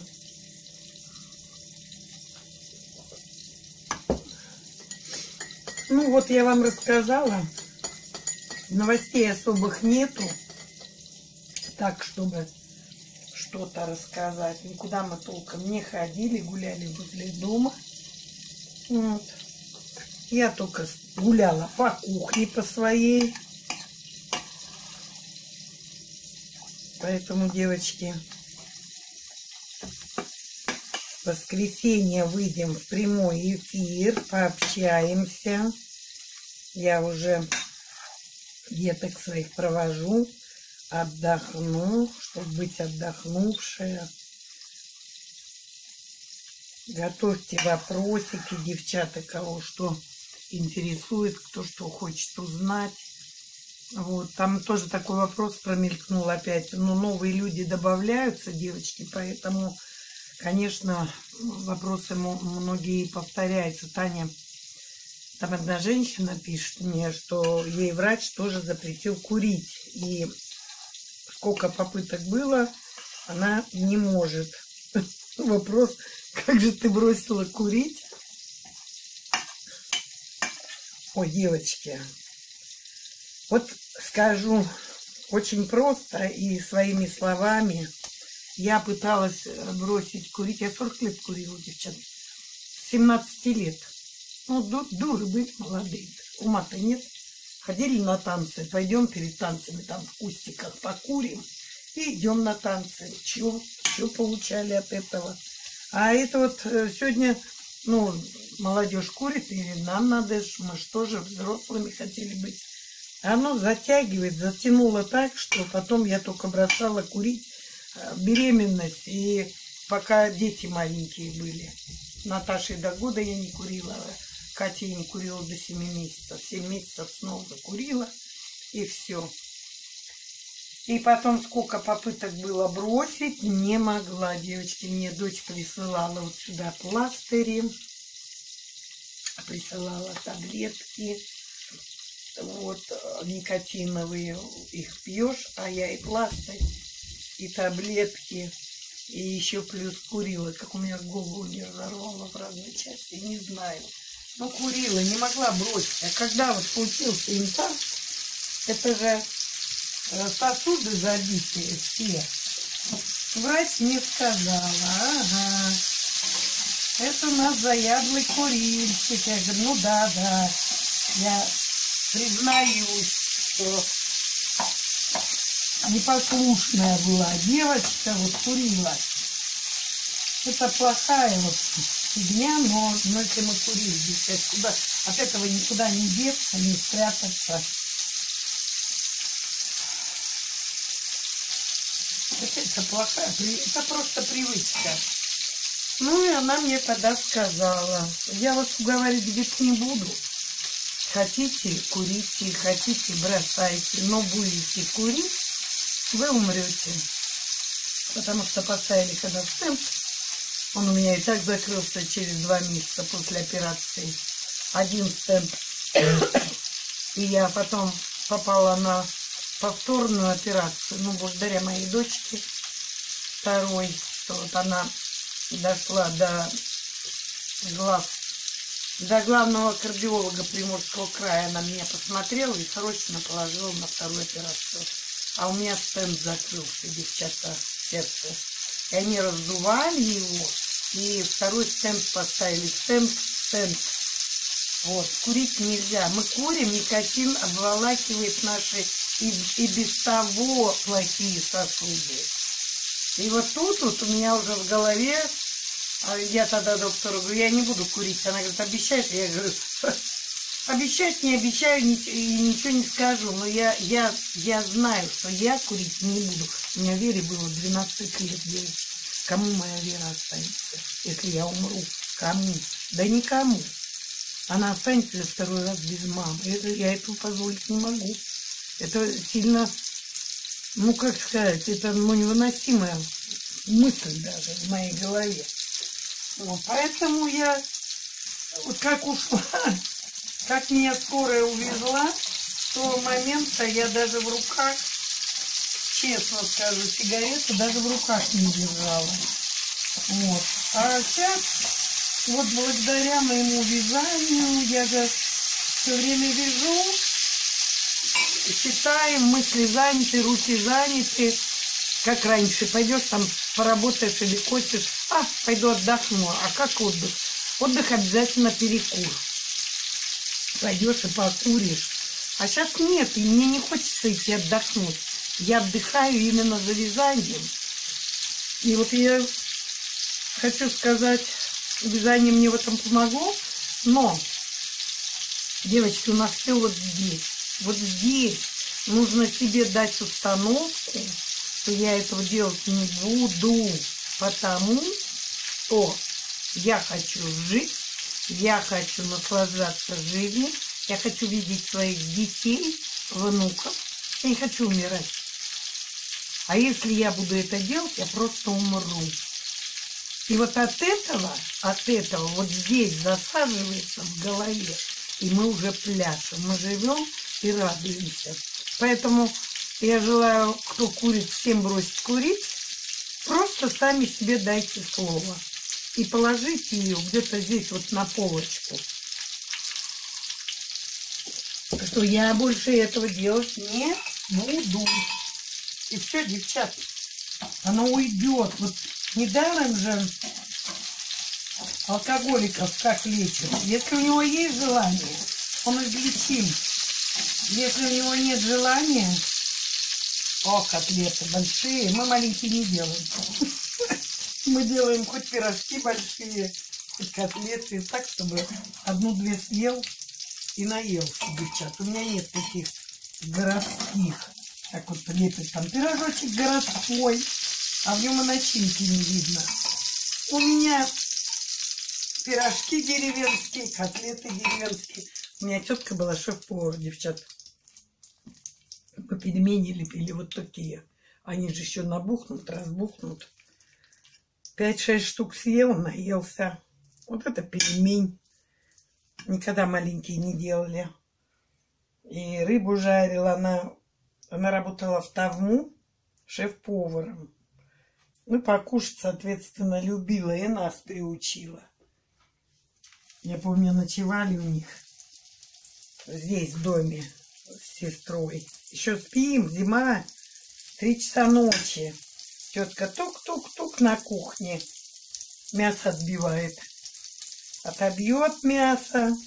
Ну вот я вам рассказала. Новостей особых нету. Так, чтобы что-то рассказать. Никуда мы толком не ходили, гуляли возле дома. Вот. Я только гуляла по кухне по своей. Поэтому, девочки, в воскресенье выйдем в прямой эфир, пообщаемся. Я уже деток своих провожу, отдохну, чтобы быть отдохнувшей. Готовьте вопросики, девчата, кого что интересует, кто что хочет узнать. Вот, там тоже такой вопрос промелькнул опять. Но новые люди добавляются, девочки, поэтому, конечно, вопросы многие повторяются. Таня, там одна женщина пишет мне, что ей врач тоже запретил курить. И сколько попыток было, она не может. Вопрос, как же ты бросила курить? Ой, девочки, вот скажу очень просто и своими словами. Я пыталась бросить курить. Я сорок лет курила, девчат. С семнадцати лет. Ну, дуры были молодые. Ума-то нет. Ходили на танцы. Пойдем перед танцами там в кустиках покурим. И идем на танцы. Чего, чего получали от этого? А это вот сегодня, ну, молодежь курит, и нам надо, мы что же взрослыми хотели быть. Оно затягивает, затянуло так, что потом я только бросала курить. Беременность, и пока дети маленькие были. Наташей до года я не курила, Катя я не курила до семи месяцев. семь месяцев снова закурила, и все. И потом сколько попыток было бросить, не могла, девочки. Мне дочь присылала вот сюда пластыри, присылала таблетки, вот, никотиновые, их пьешь, а я и пластырь, и таблетки, и еще плюс курила. Как у меня голову не разорвало в разные части, не знаю. Но курила, не могла бросить. А когда вот случился инфаркт, это же сосуды забитые все. Врач мне сказала, ага, это у нас заядлый курильщик. Я говорю, ну да, да, я признаюсь, что непослушная была девочка, вот курила. Это плохая вот фигня, но, но если мы курили, здесь куда, от этого никуда не деться, не спрятаться. Это, это плохая, это просто привычка. Ну и она мне тогда сказала, я вас уговаривать ведь не буду. Хотите, курите, хотите, бросайте, но будете курить, вы умрете. Потому что поставили когда стенд, он у меня и так закрылся через два месяца после операции. Один стенд. И я потом попала на повторную операцию. Ну, благодаря моей дочке второй, что вот она дошла до глаз, до главного кардиолога Приморского края. Она меня посмотрела и срочно положила на вторую операцию. А у меня стенд закрылся, девчата, в сердце. И они раздували его, и второй стенд поставили. Стенд, стенд. Вот, курить нельзя. Мы курим, никотин обволакивает наши и, и без того плохие сосуды. И вот тут вот у меня уже в голове, я тогда доктору говорю, я не буду курить. Она говорит, обещаешь? Я говорю, обещать не обещаю и ничего не скажу. Но я, я, я знаю, что я курить не буду. У меня Вере было двенадцать лет, девочки. Кому моя Вера останется, если я умру? Кому? Да никому. Она останется второй раз без мамы. Это, я этого позволить не могу. Это сильно, ну как сказать, это ну, невыносимая мысль даже в моей голове. Вот, поэтому я, вот как ушла, как меня скорая увезла, с того момента я даже в руках, честно скажу, сигареты даже в руках не держала. Вот. А сейчас, вот благодаря моему вязанию, я же все время вяжу, считаем, мысли заняты, руки заняты. Как раньше, пойдешь там поработаешь или косишь, а, пойду отдохну. А как отдых? Отдых обязательно перекур. Пойдешь и покуришь. А сейчас нет, и мне не хочется идти отдохнуть. Я отдыхаю именно за вязанием. И вот я хочу сказать, вязание мне в этом помогло, но, девочки, у нас все вот здесь. Вот здесь нужно себе дать установку, что я этого делать не буду, потому что я хочу жить, я хочу наслаждаться жизнью, я хочу видеть своих детей, внуков, я не хочу умирать. А если я буду это делать, я просто умру. И вот от этого, от этого вот здесь засаживается в голове, и мы уже пляшем, мы живем и радуемся. Поэтому я желаю, кто курит, всем бросить курить. Просто сами себе дайте слово. И положите ее где-то здесь вот на полочку. Что я больше этого делать не буду. И все, девчат, оно уйдет. Вот недаром же алкоголиков как лечат. Если у него есть желание, он излечим. Если у него нет желания, о, котлеты большие, мы маленькие не делаем. Мы делаем хоть пирожки большие, хоть котлеты, так, чтобы одну-две съел и наелся, девчат. У меня нет таких городских, как вот лепят там пирожочек городской, а в нем и начинки не видно. У меня пирожки деревенские, котлеты деревенские. У меня тетка была шеф-повар, девчат. Мы пельмени лепили вот такие. Они же еще набухнут, разбухнут. Пять-шесть штук съел, наелся. Вот это пельмень. Никогда маленькие не делали. И рыбу жарила. Она, она работала в Тавму шеф-поваром. Ну, покушать, соответственно, любила. И нас приучила. Я помню, ночевали у них здесь, в доме, с сестрой. Еще спим, зима, три часа ночи. Тетка тук-тук-тук на кухне. Мясо отбивает. Отобьет мясо.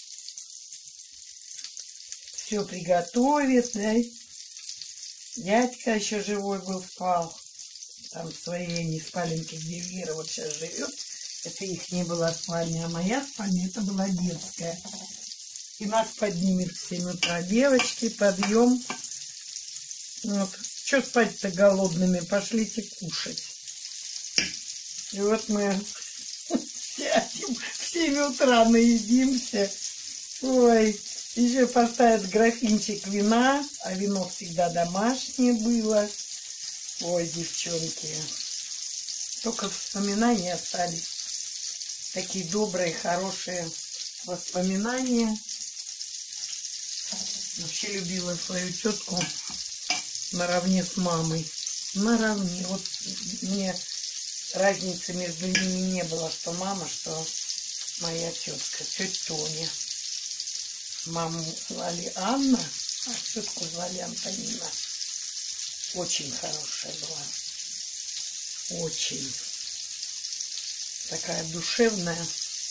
Все приготовит, да. Дядька еще живой был, спал. Там в своей не спаленке, где Вера вот сейчас живет. Это их не была спальня, а моя спальня, это была детская. И нас поднимет в семь утра. Девочки, подъем. Вот. Что спать-то голодными? Пошлите кушать. И вот мы сядем в семь утра, наедимся. Ой, еще поставят графинчик вина, а вино всегда домашнее было. Ой, девчонки, только вспоминания остались. Такие добрые, хорошие воспоминания. Вообще любила свою тетку наравне с мамой. Наравне. Вот мне разницы между ними не было, что мама, что моя тетка, тетя Тоня. Маму звали Анна, а тетку звали Антонина. Очень хорошая была. Очень. Такая душевная.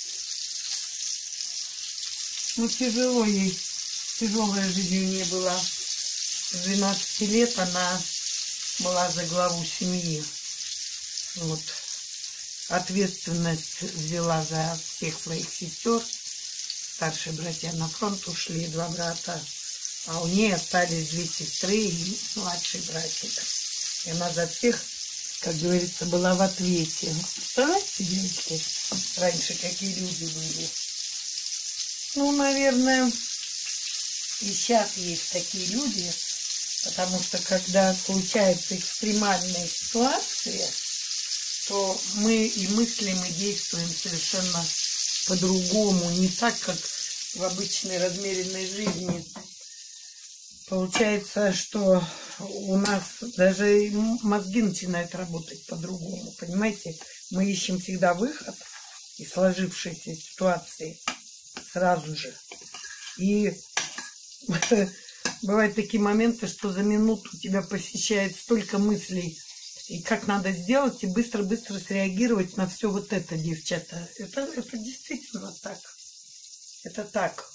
Ну, тяжело ей. Тяжелая жизнь у нее была. С двенадцати лет она была за главу семьи. Вот. Ответственность взяла за всех своих сестер. Старшие братья на фронт ушли, два брата. А у нее остались две сестры и младший братик. И она за всех, как говорится, была в ответе. Представляете, девочки, раньше какие люди были? Ну, наверное, и сейчас есть такие люди, потому что когда случаются экстремальные ситуации, то мы и мыслим, и действуем совершенно по-другому, не так, как в обычной размеренной жизни. Получается, что у нас даже мозги начинают работать по-другому, понимаете? Мы ищем всегда выход из сложившейся ситуации сразу же. И бывают такие моменты, что за минуту тебя посещает столько мыслей, и как надо сделать, и быстро-быстро среагировать на все вот это, девчата. Это, это действительно так. Это так.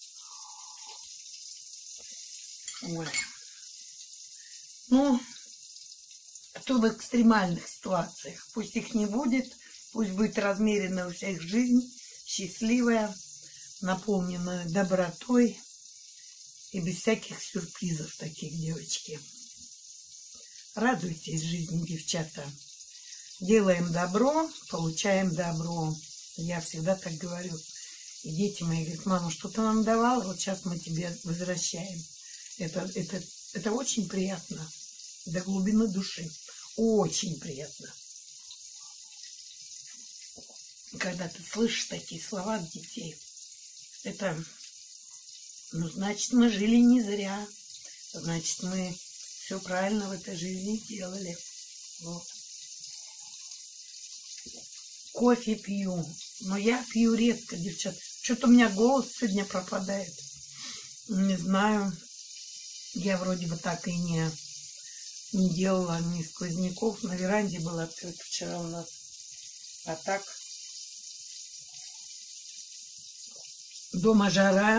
Ой. Ну, кто в экстремальных ситуациях. Пусть их не будет, пусть будет размеренная у всех жизнь, счастливая, наполненная добротой и без всяких сюрпризов таких, девочки. Радуйтесь жизни, девчата. Делаем добро, получаем добро. Я всегда так говорю. И дети мои говорят: мама, что ты нам давала, вот сейчас мы тебе возвращаем. Это, это, это очень приятно. До глубины души. Очень приятно. Когда ты слышишь такие слова от детей, это, ну, значит, мы жили не зря. Значит, мы все правильно в этой жизни делали. Вот. Кофе пью. Но я пью редко, девчат. Что-то у меня голос сегодня пропадает. Не знаю. Я вроде бы так и не, не делала ни сквозняков. На веранде была открыта вчера у нас. А так. Дома жара.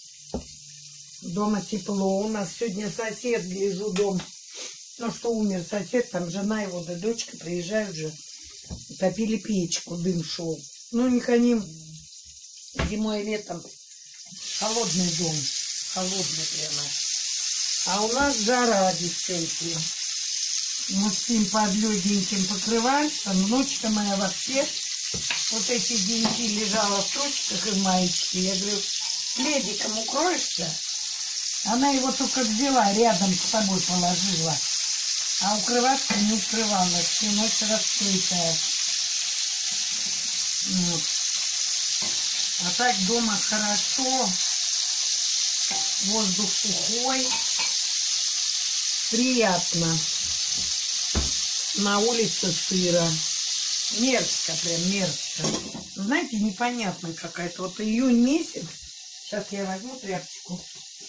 Дома тепло. У нас сегодня сосед, гляжу, дом. Ну, что умер сосед, там жена его да дочка приезжают же. Топили печку, дым шел. Ну, не они зимой и летом. Холодный дом. Холодный прямо. А у нас жара, девчонки. Мы спим под легеньким покрывальцем. Ночка моя вообще вот эти деньги лежала в трусиках и в маечке. Я говорю: пледиком укроешься? Она его только взяла, рядом с собой положила. А укрываться не укрывалась. Всю ночь раскрытая. Вот. А так дома хорошо. Воздух сухой. Приятно. На улице сыро. Мерзко, прям мерзко. Знаете, непонятно какая-то. Вот июнь месяц. Сейчас я возьму тряпочку.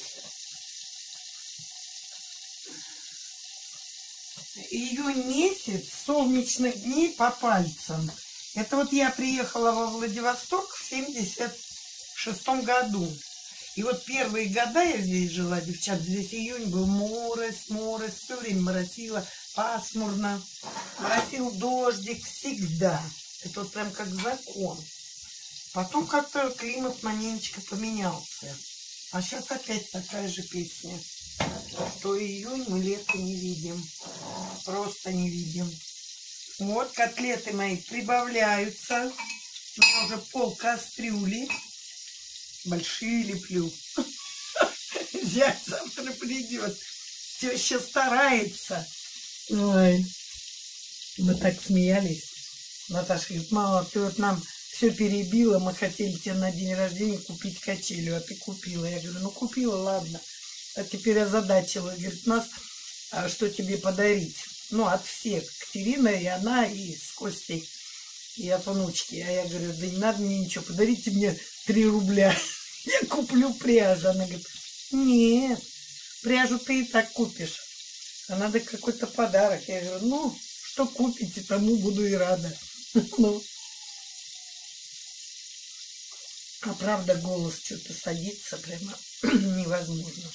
Июнь месяц, солнечных дней по пальцам. Это вот я приехала во Владивосток в семьдесят шестом году. И вот первые года я здесь жила, девчат, здесь июнь был морось, морось, все время моросило, пасмурно. Моросил дождик всегда. Это вот прям как закон. Потом как-то климат маленечко поменялся. А сейчас опять такая же песня. То июнь мы лето не видим. Просто не видим. Вот котлеты мои прибавляются. У меня уже пол кастрюли. Большие леплю. Зять завтра придет. Теща старается. Ой. Мы так смеялись. Наташа говорит: мама, ты вот нам все перебила. Мы хотели тебе на день рождения купить качелю, а ты купила. Я говорю: ну купила, ладно. А теперь озадачила. Говорит: нас, а что тебе подарить? Ну, от всех. Катерина и она, и с Костей, и от внучки. А я говорю: да не надо мне ничего, подарите мне три рубля. Я куплю пряжу. Она говорит: нет, пряжу ты и так купишь. А надо какой-то подарок. Я говорю: ну, что купите, тому буду и рада. Ну. А правда, голос что-то садится, прямо невозможно.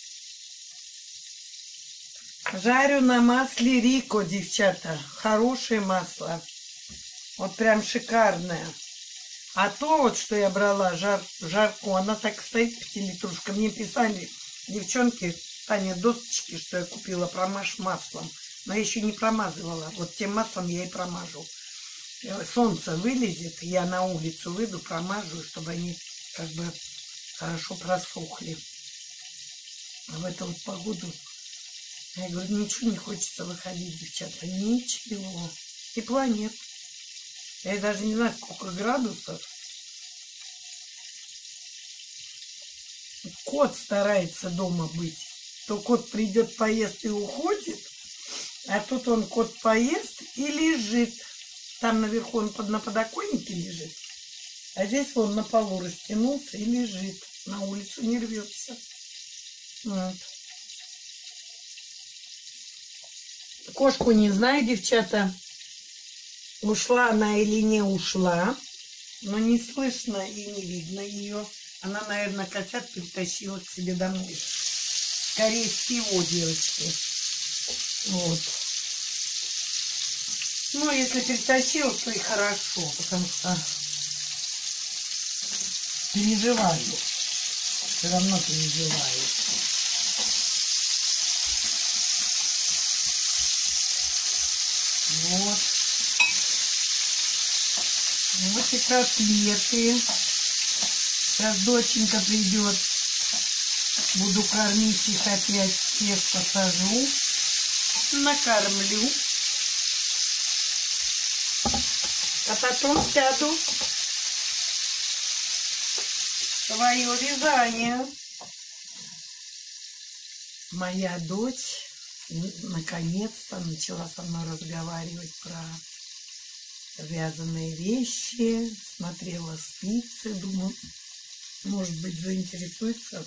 Жарю на масле Рико, девчата. Хорошее масло. Вот прям шикарное. А то вот, что я брала, жар, жарку, она так стоит, пятилитрушка. Мне писали девчонки, Таня, досточки, что я купила, промажь маслом. Но я еще не промазывала. Вот тем маслом я и промажу. Солнце вылезет, я на улицу выйду, промажу, чтобы они как бы хорошо просохли. А в эту вот погоду, я говорю, ничего не хочется выходить, девчата. Ничего. Тепла нет. Я даже не знаю, сколько градусов. Кот старается дома быть. То кот придет, поест и уходит. А тут он, кот, поест и лежит. Там наверху он под, на подоконнике лежит. А здесь он на полу растянулся и лежит. На улицу не рвется. Вот. Кошку не знаю, девчата, ушла она или не ушла, но не слышно и не видно ее. Она, наверное, котят перетащила к себе домой. Скорее всего, девочки. Вот. Ну, если перетащила, то и хорошо, потому что переживаю. Все равно переживаю. Вот. Вот и котлеты. Сейчас доченька придет. Буду кормить их опять. Всех посажу. Накормлю. А потом сяду в свое вязание. Моя дочь наконец-то начала со мной разговаривать про вязаные вещи. Смотрела спицы. Думаю, может быть, заинтересуется.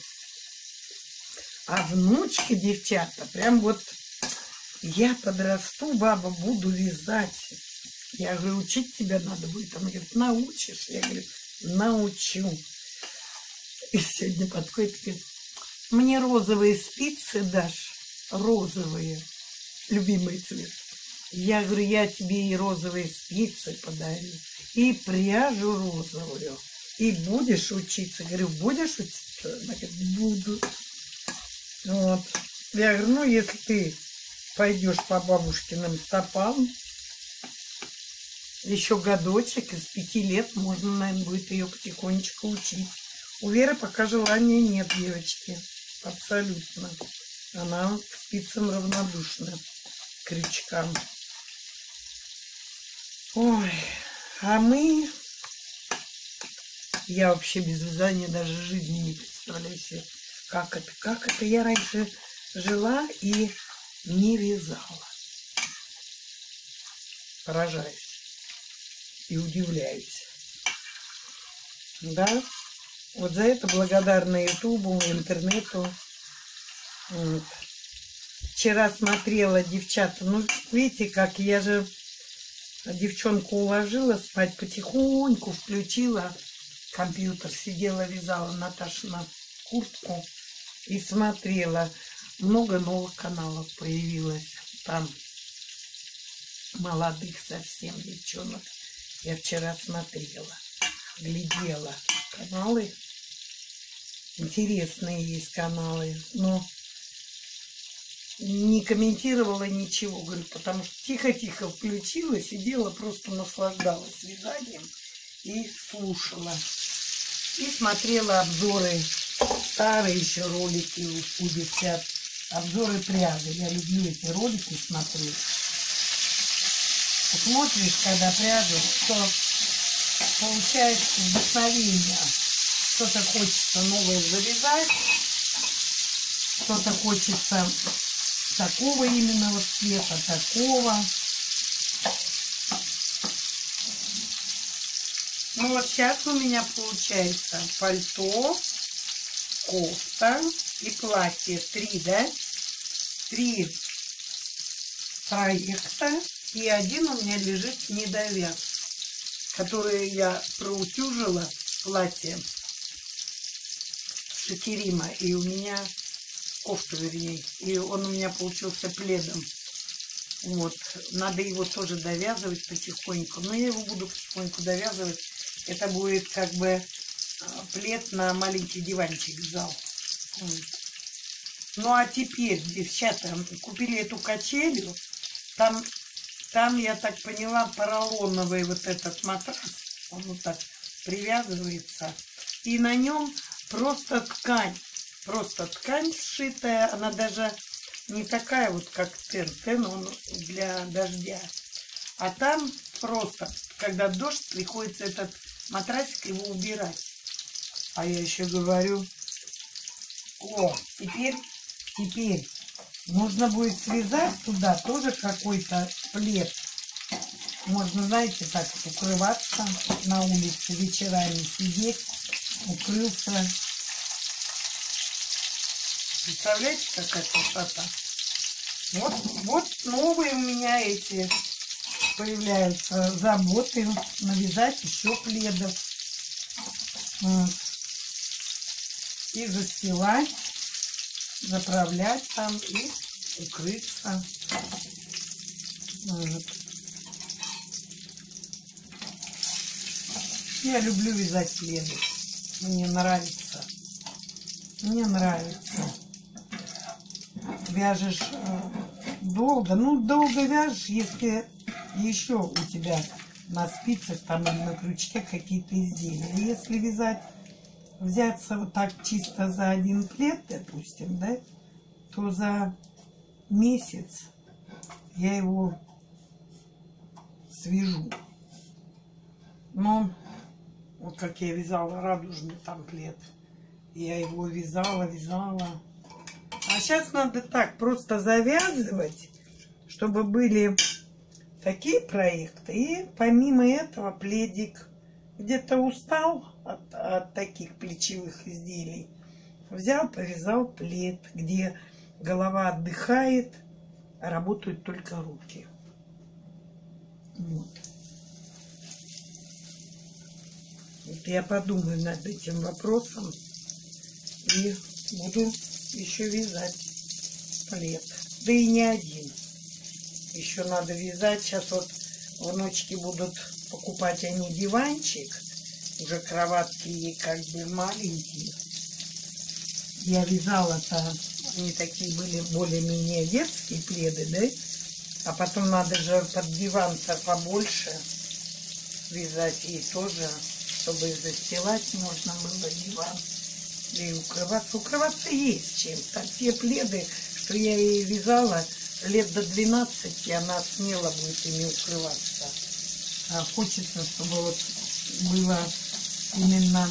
А внучка, девчата, прям вот я подрасту, баба, буду вязать. Я говорю, учить тебя надо будет. Она говорит, научишь? Я говорю, научу. И сегодня подходит и говорит, мне розовые спицы дашь? Розовые. Любимый цвет. Я говорю, я тебе и розовые спицы подарю, и пряжу розовую. И будешь учиться? Говорю, будешь учиться? Она говорит, буду. Вот. Я говорю, ну, если ты пойдешь по бабушкиным стопам, еще годочек, из пяти лет можно, наверное, будет ее потихонечку учить. У Веры пока желания нет, девочки. Абсолютно. Она к спицам равнодушна, к крючкам. Ой, а мы... Я вообще без вязания даже жизни не представляю себе, как это. Как это я раньше жила и не вязала. Поражаюсь и удивляюсь. Да? Вот за это благодарна Ютубу, интернету. Вот. Вчера смотрела, девчата, ну, видите, как я же девчонку уложила спать, потихоньку включила компьютер, сидела, вязала Наташину куртку и смотрела. Много новых каналов появилось там, молодых совсем девчонок. Я вчера смотрела, глядела каналы. Интересные есть каналы, но не комментировала ничего, говорю, потому что тихо-тихо включила, сидела, просто наслаждалась вязанием и слушала. И смотрела обзоры, старые еще ролики у девчат, обзоры пряжи. Я люблю эти ролики смотреть. Смотришь, когда пряжу, то получается вдохновение. Что-то хочется новое завязать, что-то хочется такого именно вот цвета, такого. Ну вот сейчас у меня получается пальто, кофта и платье. Три, да? Три проекта. И один у меня лежит недовяз, который я проутюжила, платье Шакирима. И у меня кофта, вернее. И он у меня получился пледом. Вот. Надо его тоже довязывать потихоньку. Но я его буду потихоньку довязывать. Это будет как бы плед на маленький диванчик в зал. Вот. Ну а теперь, девчата, купили эту качелю. Там, там, я так поняла, поролоновый вот этот матрас. Он вот так привязывается. И на нем просто ткань. Просто ткань сшитая. Она даже не такая вот, как тен. Тен он для дождя. А там просто, когда дождь, приходится этот матрасик его убирать. А я еще говорю, о, теперь, теперь нужно будет связать туда тоже какой-то плед. Можно, знаете, так укрываться на улице вечерами, сидеть, укрылся Представляете, какая красота? Вот, вот новые у меня эти появляются заботы. Навязать еще пледов. Вот. И застилать, заправлять там и укрыться. Вот. Я люблю вязать пледы. Мне нравится. Мне нравится. Вяжешь долго. Ну, долго вяжешь, если еще у тебя на спицах там или на крючке какие-то изделия. Если вязать, взяться вот так чисто за один плед, допустим, да, то за месяц я его свяжу. Но вот как я вязала радужный там плед, я его вязала, вязала. А сейчас надо так просто завязывать, чтобы были такие проекты. И помимо этого пледик где-то устал от, от таких плечевых изделий. Взял, повязал плед, где голова отдыхает, а работают только руки. Вот. Вот я подумаю над этим вопросом и буду еще вязать плед. Да и не один. Еще надо вязать. Сейчас вот внучки будут покупать они диванчик. Уже кроватки ей как бы маленькие. Я вязала-то, они такие были более-менее детские пледы, да? А потом надо же под диван-то побольше вязать ей тоже, чтобы застилать можно было диван. И укрываться. Укрываться есть чем. Так те пледы, что я ей вязала, лет до двенадцати она смело будет ими укрываться. А хочется, чтобы вот было именно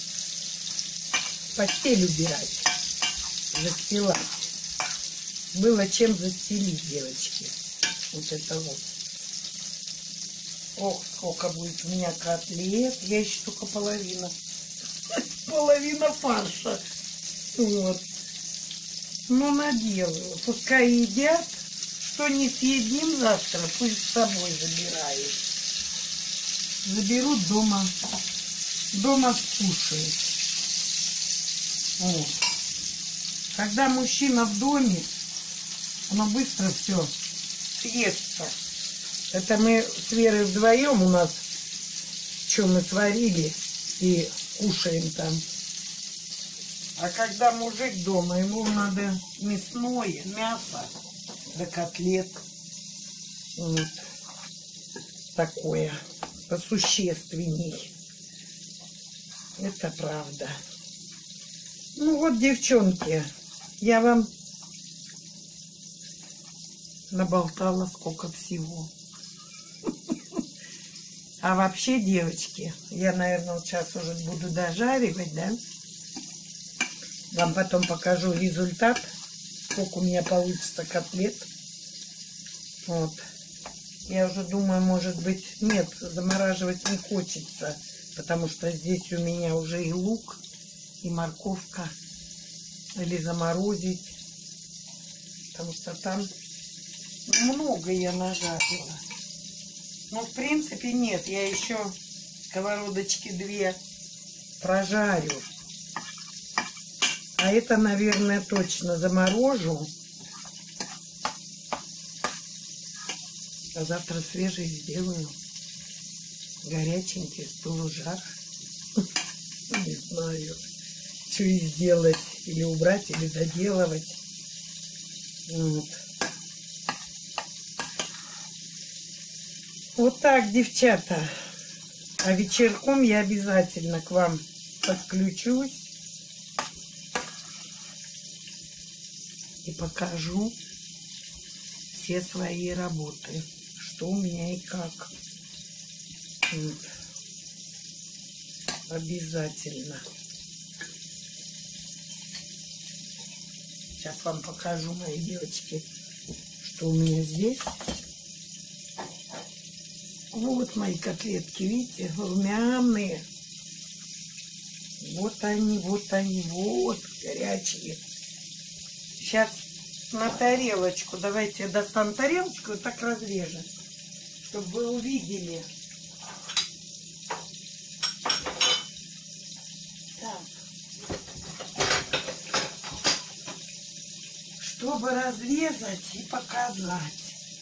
постель убирать, застилать. Было чем застелить, девочки. Вот это вот. Ох, сколько будет у меня котлет. Я еще только половина. Половина фарша. Вот. Ну, наделаю. Пускай едят. Что не съедим завтра, пусть с собой забирают. Заберут дома. Дома скушают. Вот. Когда мужчина в доме, оно быстро все съестся. Это мы с Верой вдвоем у нас, что мы сварили и кушаем там. А когда мужик дома, ему надо мясное, мясо, да котлет. Вот. Такое посущественней. Это правда. Ну вот, девчонки, я вам наболтала сколько всего. А вообще, девочки, я, наверное, вот сейчас уже буду дожаривать, да? Вам потом покажу результат, сколько у меня получится котлет. Вот. Я уже думаю, может быть, нет, замораживать не хочется, потому что здесь у меня уже и лук, и морковка. Или заморозить, потому что там много я нажарила. Но в принципе нет, я еще сковородочки две прожарю. А это, наверное, точно заморожу. А завтра свежий сделаю. Горяченький, с пылу жар. Не знаю, что и сделать. Или убрать, или доделывать. Вот. Вот так, девчата. А вечерком я обязательно к вам подключусь. И покажу все свои работы. Что у меня и как. Вот. Обязательно. Сейчас вам покажу, мои девочки, что у меня здесь. Вот мои котлетки, видите, румяные. Вот они, вот они, вот, горячие. Сейчас на тарелочку. Давайте я достану тарелочку и так разрежу, чтобы вы увидели. Так. Чтобы разрезать и показать.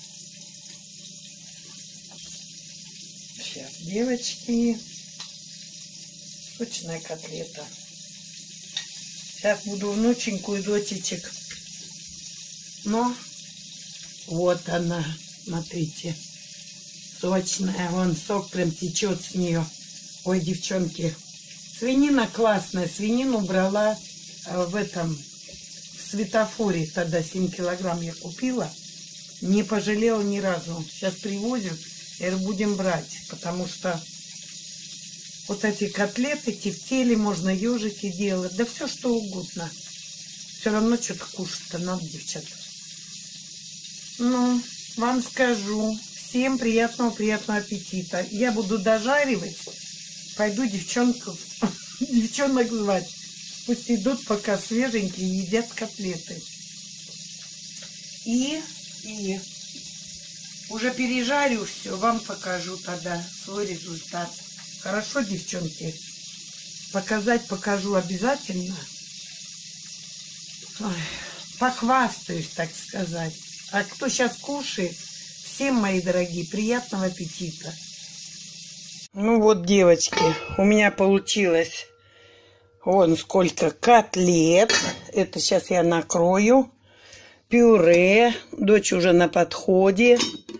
Сейчас, девочки, сочная котлета. Сейчас буду внученьку и дочечек. Но вот она, смотрите, сочная. Вон сок прям течет с нее. Ой, девчонки, свинина классная. Свинину брала в этом, в светофоре. Тогда семь килограмм я купила. Не пожалела ни разу. Сейчас привозят. И будем брать, потому что вот эти котлеты, тефтели, можно ежики делать, да все что угодно. Все равно что-то кушать-то надо, девчата. Ну, вам скажу, всем приятного, приятного аппетита. Я буду дожаривать, пойду девчонков, девчонок звать. Пусть идут пока свеженькие, едят котлеты. И, и... Уже пережарю все, вам покажу тогда свой результат. Хорошо, девчонки? Показать покажу обязательно. Ой, похвастаюсь, так сказать. А кто сейчас кушает, всем, мои дорогие, приятного аппетита. Ну вот, девочки, у меня получилось вон сколько котлет. Это сейчас я накрою. Пюре. Дочь уже на подходе.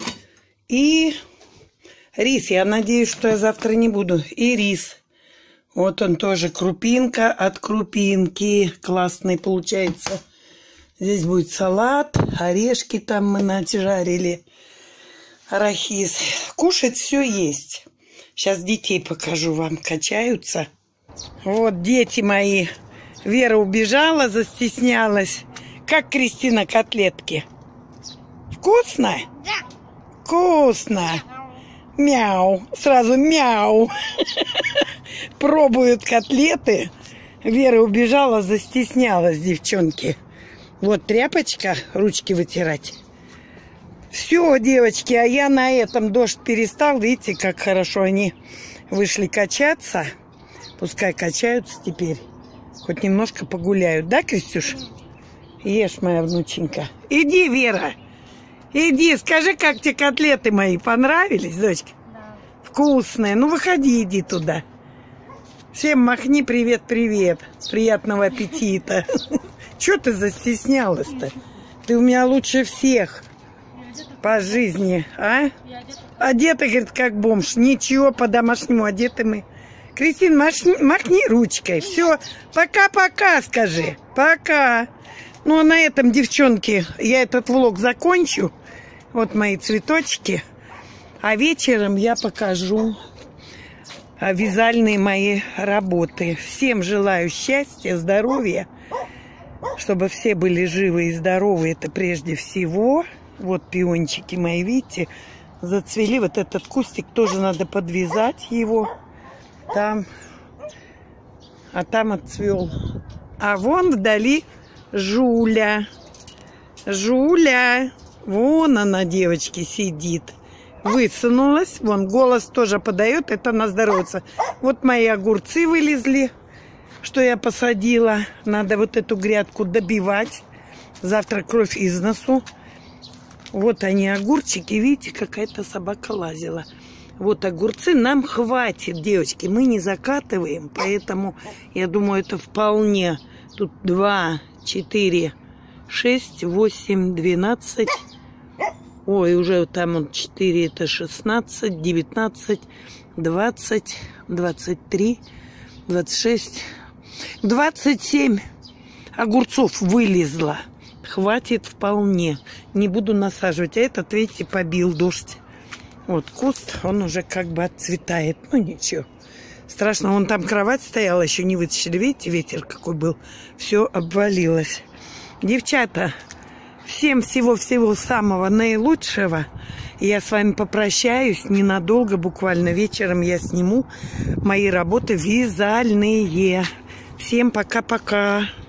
И рис. Я надеюсь, что я завтра не буду. И рис. Вот он тоже крупинка от крупинки. Классный получается. Здесь будет салат. Орешки там мы наджарили. Арахис. Кушать все есть. Сейчас детей покажу вам. Качаются. Вот дети мои. Вера убежала, застеснялась. Как, Кристина, котлетки? Вкусно? Да. Вкусно. Мяу. Сразу мяу. Пробуют котлеты. Вера убежала, застеснялась, девчонки. Вот тряпочка, ручки вытирать. Все, девочки, а я на этом, дождь перестал. Видите, как хорошо они вышли качаться. Пускай качаются теперь. Хоть немножко погуляют. Да, Кристюш? Ешь, моя внученька. Иди, Вера. Иди, скажи, как тебе котлеты мои понравились, дочка? Да. Вкусные. Ну, выходи, иди туда. Всем махни привет-привет. Приятного аппетита. Чего ты застеснялась-то? Ты у меня лучше всех по жизни, а? Одета, говорит, как бомж. Ничего, по-домашнему одеты мы. Кристин, махни, махни ручкой. Все, пока-пока, скажи. Пока. Ну, а на этом, девчонки, я этот влог закончу. Вот мои цветочки. А вечером я покажу вязальные мои работы. Всем желаю счастья, здоровья. Чтобы все были живы и здоровы. Это прежде всего. Вот пиончики мои, видите, зацвели. Вот этот кустик тоже надо подвязать его. Там. А там отцвел. А вон вдали Жуля. Жуля. Вон она, девочки, сидит. Высунулась. Вон голос тоже подает. Это она здоровается. Вот мои огурцы вылезли, что я посадила. Надо вот эту грядку добивать. Завтра кровь из носу. Вот они, огурчики. Видите, какая-то собака лазила. Вот огурцы нам хватит, девочки. Мы не закатываем, поэтому я думаю, это вполне. Тут два, четыре, шесть, восемь, двенадцать. Ой, уже там вот четыре, это шестнадцать, девятнадцать, двадцать, двадцать три, двадцать шесть, двадцать семь огурцов вылезло. Хватит вполне. Не буду насаживать. А этот, видите, побил дождь. Вот куст, он уже как бы отцветает. Ну ничего. Страшно. Вон там кровать стояла, еще не вытащили. Видите, ветер какой был. Все обвалилось. Девчата, всем всего-всего самого наилучшего. Я с вами попрощаюсь ненадолго. Буквально вечером я сниму мои работы вязальные. Всем пока-пока.